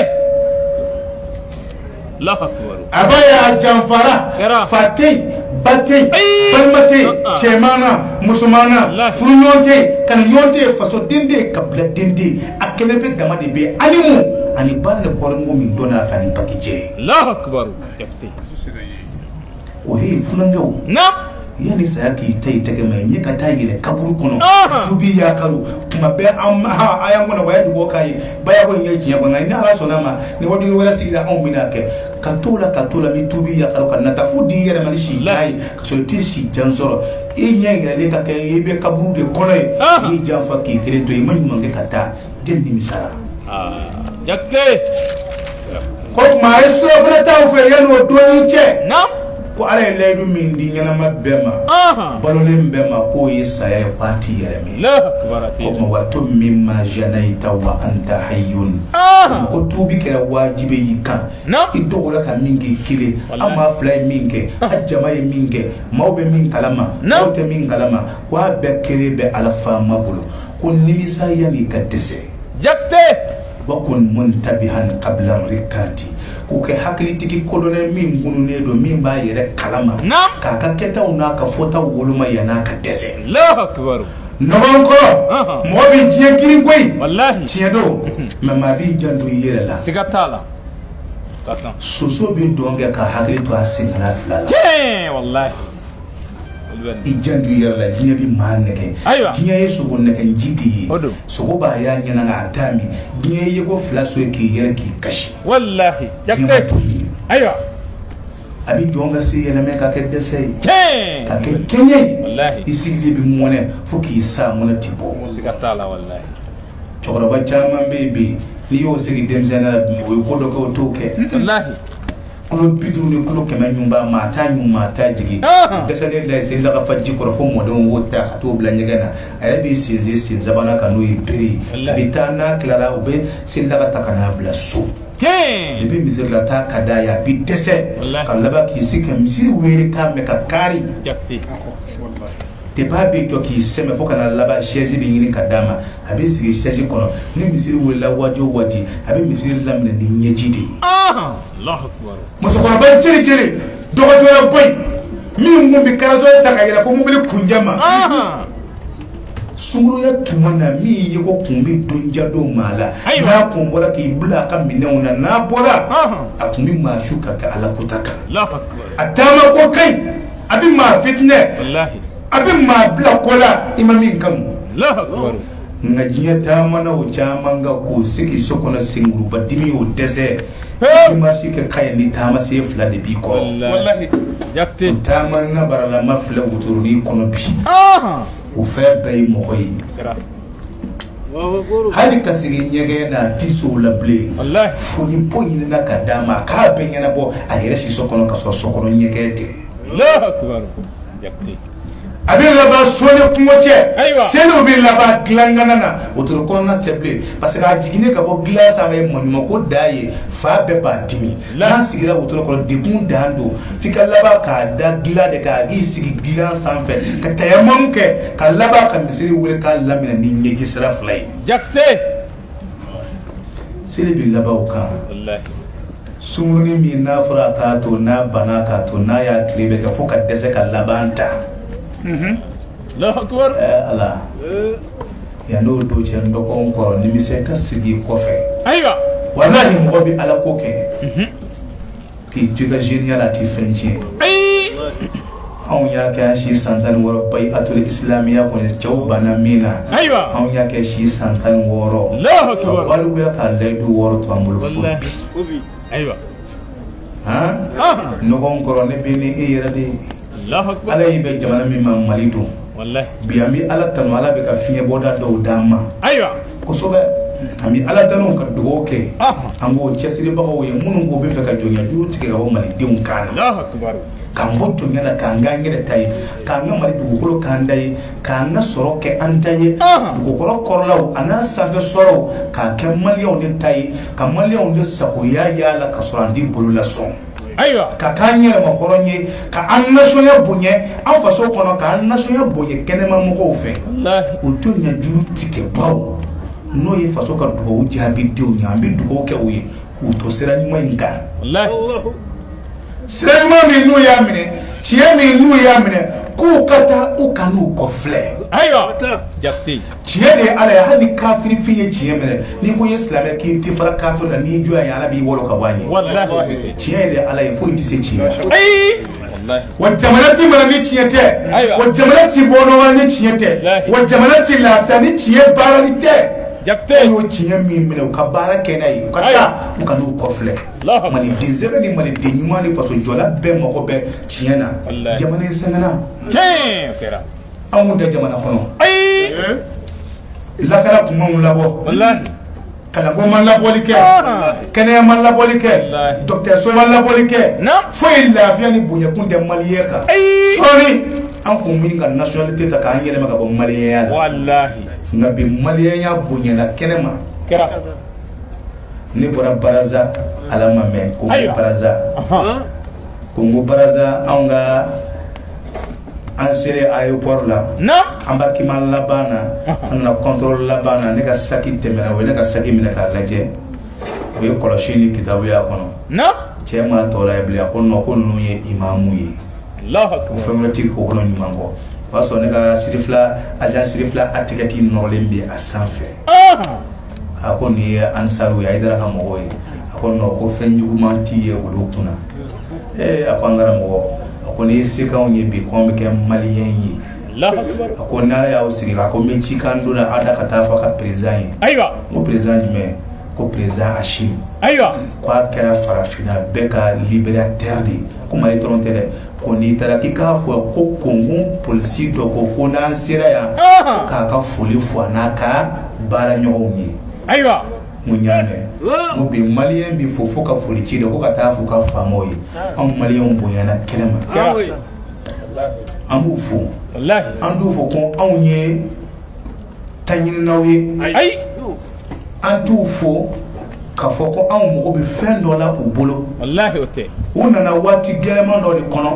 la akbar abaya jamfara fatay batay balmate chemana musumana furunyonte kan nyonte faso dinde kabla dinde akelebe dama de be animu ani bana ko mo min dona fani pakije la akbar jakte o he funangawo na yani sayaki tay tege may nyeka tayile kaburu kono tubi ya karu kuma be am ha ayango na wayadu go kai baya go nyeji yango na ala sonama ni wadi ni wala sigida on minake katula katula mi tubi ya karu kan natafudi yere manishi lai kaso tisi janzoro e nyenge le ka kay be kaburu de kono e janfa ki kire to e manyu mange kata den ni misara ah jakte ko ma isro fana taw fe yano doni che nam ko ala leedu min di ñanama bema balolen bema ko yesaya parti yeremi la akbarati ko ma wato mimma janaita wa anta hayyun ko tubi kera wajibe yika idogola ka mingi kile ama fly minge ajama ye minge mawbe min kalama wote min kalama ko be kele be ala fama bulu ko nimisa yani kadese jakte wa kun muntabihan qabla rikati ko ke hakili tigi kodone min gunune do min ba yere kalama ka ka keta una ka fota woluma yana ka dese Allahu akbar non ko mo bi jiye kiri koy wallahi tiedo mama bi jandu yere la sigatala katan soso bi donge ka hakili to asina flala te wallahi i jandu yere la jiye bi maneke jiye yesu gonne njidi sogo ba ya nyana na atami jiye yego flaso ki yere ki kashi wallahi jakte aywa abi jonga si yele me ka ke dese te ka ke kenye wallahi isigli bi mone fuki sa mona tibo sigatala wallahi chokoro ba chama bebe ni yo sigi demzena mo ko do ko toke wallahi kulo bidu ni kulo kema nyumba mata nyumba ta jigi desa ne da sai daga faji ko fo modon wota to bla nyegana arabi sinze sinza bana kanu ibiri bitana klara ube sin daga takana bla so te libi misir la ta kada ya bi dese kallaba ki sika misiri wele ka me ka kari jakti te ba bi to ki seme fo kana laba shezi bi ngini kadama abi sigi shezi kono ni misiri wela wajo waji abi misiri lamne ni nyejidi ah Allahu akbar muso ko ban jeri jeri dogo jora boy mi ngumbi karazo ta ka yela fo mo bele kunjama ah sunguru ya tumana mi yego kumbi donja do mala na kumbora ki bula ka minona na bora akumi mashuka ka ala kutaka Allahu akbar atama ko kai abi ma fitne wallahi abi ma bla kola imamin kam Allahu akbar ngajiya tamana o chamanga ko siki sokona singuru badimi o dese ma sike kay ni tama se fla de bi ko wallahi jakte tamana barala mafla wuturuni kono bi ah o fe bay mo koy hali kasigi nyege na tiso la ble wallahi foni poni na kadama ka benya na bo ayere si sokono ka so sokono nyege te Allahu akbar jakte abi laba sone kumoche selo bi laba glangana na otoro kono na teble parce que ajigine ka bo glace ame monyuma ko daye fa be ba dimi na sigira otoro kono dekun dando fika laba ka da gla de ka gi sigi glan sanfe ka tayamon ke ka laba ka misiri wure ka lamina ni nyeji sira flay jakte sele bi laba o ka wallahi sumurni mi na fura ka to na bana ka to na ya klebe ka foka dese ka labanta mhm Allahu akbar eh ala ya no do je ndoko ko ni mi se ka sigi kofe aywa wallahi mo bi ala ko ke mhm ki juga genial ati fenje ay on ya ka shi santan woro bay atul islamiya ko ne jawbana mina aywa on ya ka shi santan woro Allahu akbar walu ya ka ledu woro to ambulu wallahi aywa ha no gon ko ne bi ni e yerade Allahu akbar ala yibe jamana mi ma malidu wallahi biami ala tanu ala be ka fiye boda do dama aywa ko sobe ami ala tanu ka do ke ango chesiri ba ko ye munu go be fe ka jonya duru tike ga bo mali deun kana Allahu akbar kambo to nyana kanga ngere tay kanga mali du holo kandai kanga soro ke antaye du ko korolaw ana sabe soro ka ke mali on de tay ka mali on de sakoya ya la ka soro andi bolula son aywa ka kanyere ma horonye ka annasho ya bunye an faso kono ka annasho ya bunye kenema moko fe wallahi o to nya juru tike bawo no ye faso ka do jabi de o nya ambi duko ke uye o to sera nyuma inga wallahi sera nyuma mi no ya mine chie mi no ya mine ku kata o kanu ko fle aywa jakti chie de ala ya hani kafiri fiye chie mine ni ko islamic ki tifara kafir da ni juya ya nabi wolo ka banye wallahi chie de ala ya fo itise chie ay wallahi wajamalati mana ni chiyete wajamalati bono wala ni chiyete wajamalati lafta ni chiye bara ni te jakte yo chiye mi mine ka bara kenai kata ukanu kofle mani dinzebe ni mani dinyuma ni faso jola be mako be chiyena jamana sangana te kera amu da jamana kono ay la kala kuma labo wallahi kalanko ma labɔli kɛ kɛnɛya ma labɔli kɛ dɔgɔtɔrɔso ma labɔli kɛ foyi lafiya ni bonyakun tɛ maliyɛn kan sɔɔni an kun min ka nationalité ta k'an yɛlɛma ka bɔ maliyɛnya la nka bi maliyɛnya bonyana kɛnɛ ma ne bɔra Baraza ala ma mɛn ko Baraza Congo Baraza an ka an sere aéroport la embarquement laban na an na contrôle laban na ne ka saki tɛmɛna o ye ne ka saki minɛ k'a lajɛ o ye kɔlɔsi ni kitabu y'a kɔnɔ cɛ ma tɔ la ye bilen a ko non ko ninnu ye imamu ye o fɛn wɛrɛ ti k'o kɔnɔ ɲuman kɔ o b'a sɔrɔ ne ka sirifila agent sirifila atigɛti nɔrɔlen bɛ a sanfɛ a ko nin ye Ansaru ye Hayidara ka mɔgɔw ye a ko non ko fɛn juguman ti ye olu kunna ee a ko an karamɔgɔ a ko ni se k'anw ye bi k'anw bɛ kɛ maliyɛn ye a ko n'ala y'aw sigi a ko n bɛ cikan dɔ la a da ka taa fɔ a ka président ye n ko président jumɛn ko président Achim ko a kɛra farafinna bɛɛ ka libérateur de ko Mali dɔrɔn tɛ dɛ ko n'i taara k'i k'a fɔ ko Congo polisi dɔ ko ko n'an sera yan k'a ka foli fɔ a n'a ka baara ɲɔgɔnw ye mun y'a mɛn n ko bi maliyɛn bi fo fo ka foli ci dɛ ko ka taa fɔ ka faamaw ye anw maliyɛnw bonyana kɛnɛ ma an b'u fo an t'u fo ko anw ye taɲininaw ye an t'u fo k'a fɔ ko anw mago bɛ fɛn dɔ la u bolo u nana waati gɛlɛman dɔ de kɔnɔ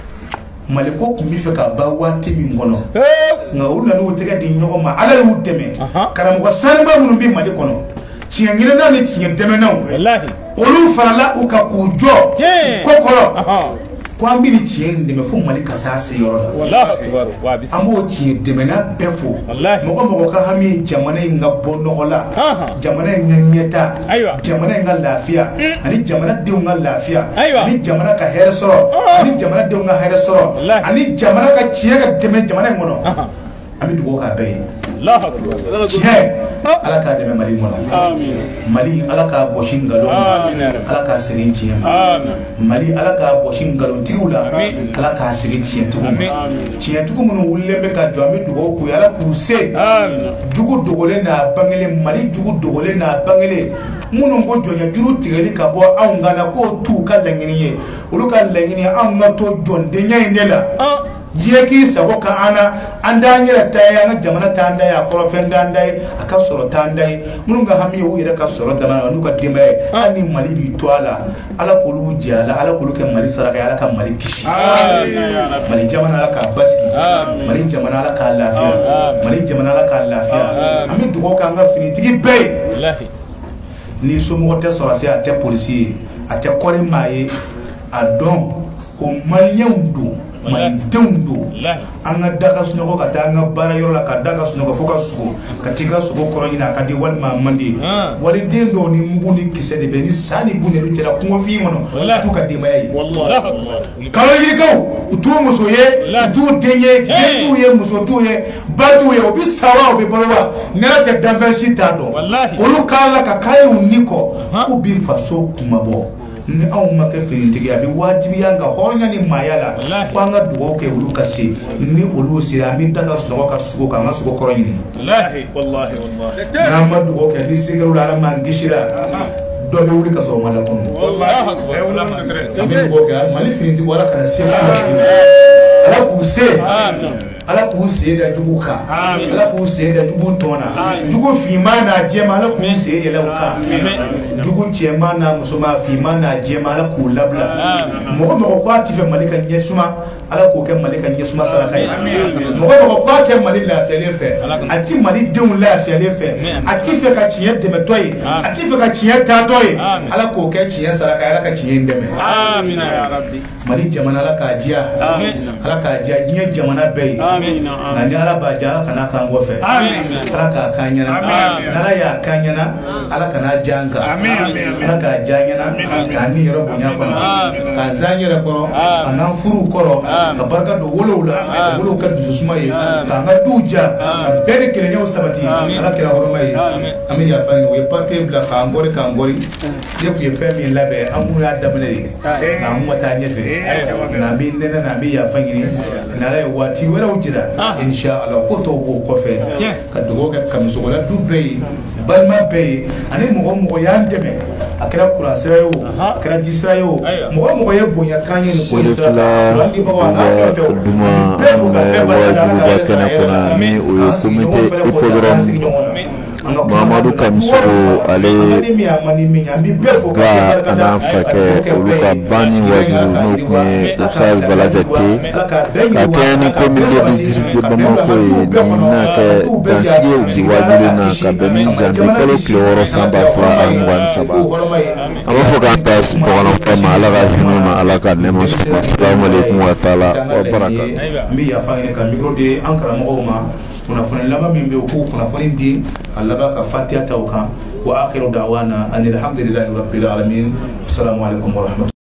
Maliko kun bɛ fɛ ka ban waati min kɔnɔ nka u nana u tɛgɛ di ɲɔgɔn ma Ala y'u dɛmɛ karamɔgɔ saniba minnu bɛ Mali kɔnɔ tiɲɛ ɲinɛnaw ni tiɲɛ dɛmɛnaw olu farala u kan k'u jɔ ko kɔrɔ ko an bɛ ni tiɲɛ in dɛmɛ fo Mali ka s'a se yɔrɔ la an b'o tiɲɛ dɛmɛna bɛɛ fo mɔgɔ mɔgɔ ka hami ye jamana in ka bɔ nɔgɔ la jamana in ka ɲɛta jamana in ka lafiya ani jamanadenw ka lafiya ani jamana ka hɛrɛ sɔrɔ ani jamanadenw ka hɛrɛ sɔrɔ ani jamana ka tiɲɛ ka dɛmɛ jamana in kɔnɔ an bɛ dugawu k'a bɛɛ ye tiɲɛ Ala k'a dɛmɛ Mali kɔnɔ Mali Ala k'a bɔsi nkalon Ala k'a segin tiɲɛ ma Mali Ala k'a bɔsi nkalontigiw la Ala k'a segin tiɲɛtigiw ma tiɲɛtigiw minnu wulilen bɛ ka jɔ an bɛ dugawu k'u ye Ala k'u se jugu dogolen n'a bangelen Mali jugu dogolen n'a bangelen minnu ko jɔnya juru tigɛli ka bɔ anw kan na k'o t'u ka laɲini ye olu ka laɲini anw ka to jɔndenya in de la diɲɛ k'i sago ka an na an t'an yɛrɛ ta ye an ka jamana t'an da ye a kɔrɔfɛn t'an da ye a ka sɔrɔ t'an da ye minnu ka hami ye u yɛrɛ ka sɔrɔ dama na n'u ka denbaya ye hali ni Mali b'i to a la Ala k'olu jɛ a la Ala k'olu kɛ Mali saraka ye Ala ka Mali kisi Mali jamana Ala k'a basigi Mali jamana Ala k'a lafiya Mali jamana Ala k'a lafiya an bɛ dugawu kɛ an ka finitigi bɛɛ ye ni somɔgɔ tɛ sɔrɔsi a tɛ polisi ye a tɛ kɔri maa ye a dɔn ko maliyɛnw don malidenw don an ka da ka sunɔgɔ ka taa an ka baara yɔrɔ la ka da ka sunɔgɔ fo ka sugo ka t'i ka sugo kɔrɔ ɲini a ka di walima a man di waliden dɔw ni mugu ni kisɛ de bɛ ni sa ni bu de bɛ cɛla kungofin kɔnɔ t'u ka denbaya ye kalo yirikaw u t'u muso ye u t'u den ye den t'u ye muso t'u ye ba t'u ye u bɛ sa wa u bɛ balo wa ne yɛrɛ tɛ danfɛn si t'a dɔn olu k'a la ka k'a ye u ni kɔ k'u bɛ faso kumabɔ ni anw ma kɛ finitigi a bɛ wajibiya an ka hɔrɔnya ni maaya la ko an ka dugawu kɛ olu ka se ni olu sera an bɛ da ka sunɔgɔ ka sugo k'an ka sugo kɔrɔ ɲini n'an ma dugawu kɛ ni sekɛr'u la Ala m'an kisi la dɔ bɛ wuli ka sɔrɔ Mali kɔnɔ an bɛ dugawu kɛ Mali finitigi Ala kana se Ala k'u se Ala k'u sen da jugu kan Ala k'u sen da jugu tɔn na jugu finman n'a jɛman Ala k'u sen yɛlɛ u kan jugu cɛman n'a musoman finman n'a jɛman Ala k'u labila mɔgɔ mɔgɔ ko a tɛ fɛ Mali ka ɲɛsuma Ala k'o kɛ Mali ka ɲɛsuma saraka ye mɔgɔ mɔgɔ ko a tɛ Mali lafiyalen fɛ a tɛ Mali denw lafiyalen fɛ a tɛ fɛ ka tiɲɛ dɛmɛtɔ ye a tɛ fɛ ka tiɲɛ taatɔ ye Ala k'o kɛ tiɲɛ saraka ye Ala ka tiɲɛ in dɛmɛ Mali jamana Ala k'a diya Ala k'a diya diɲɛ jamana bɛɛ ye nka ni Ala b'a diya Ala kana k'an kɔfɛ Ala k'a k'an ɲɛna n'Ala y'a k'an ɲɛna Ala kana diya an kan Ala k'a diya an ɲɛna k'an ni yɔrɔ bonya kɔnɔ k'an zan yɛrɛ kɔrɔ ka n'an furuw kɔrɔ ka barika don wolow la wolow ka dususuma ye k'an ka duw ja ka bɛɛ ni kelenya sabati Ala kɛra hɔrɔma ye an bɛ yafa ɲini o ye papiye bila k'an gɔri k'an gɔri ne tun ye fɛn min labɛn an minnu y'a daminɛ de nka an ka taa ɲɛfɛ na mi nena na mi ya fangini na la wati wera ujira insha Allah ko to bo ko fe ka dogo ka kamiso ko la dubbe balma be ani mo mo ya ndeme akira kurasira yo akira jisra yo mo mo ye bonya kanye ni ko isra randi ba wa na fe duma wajibu kana kuna mi o komite program Mamadou Kamsou ale ga ana fake oluka bani wajuru n'okwe usal balajate ka keni komite district de Bamako na ka dansiye uzi wajuru na ka beni jambe kalo kiloro samba fa angwan saba ama foka tas bogana kama ala ga hinuma ala ka nema assalamu alaikum wa taala wa barakatuh mi ya fa ka micro de ankara mo ma kuna fone laba min be ko kuna fone di Allah ka fatiha tawka wa akhiru da'wana anil hamdulillahi rabbil alamin assalamu alaikum wa rahmatullahi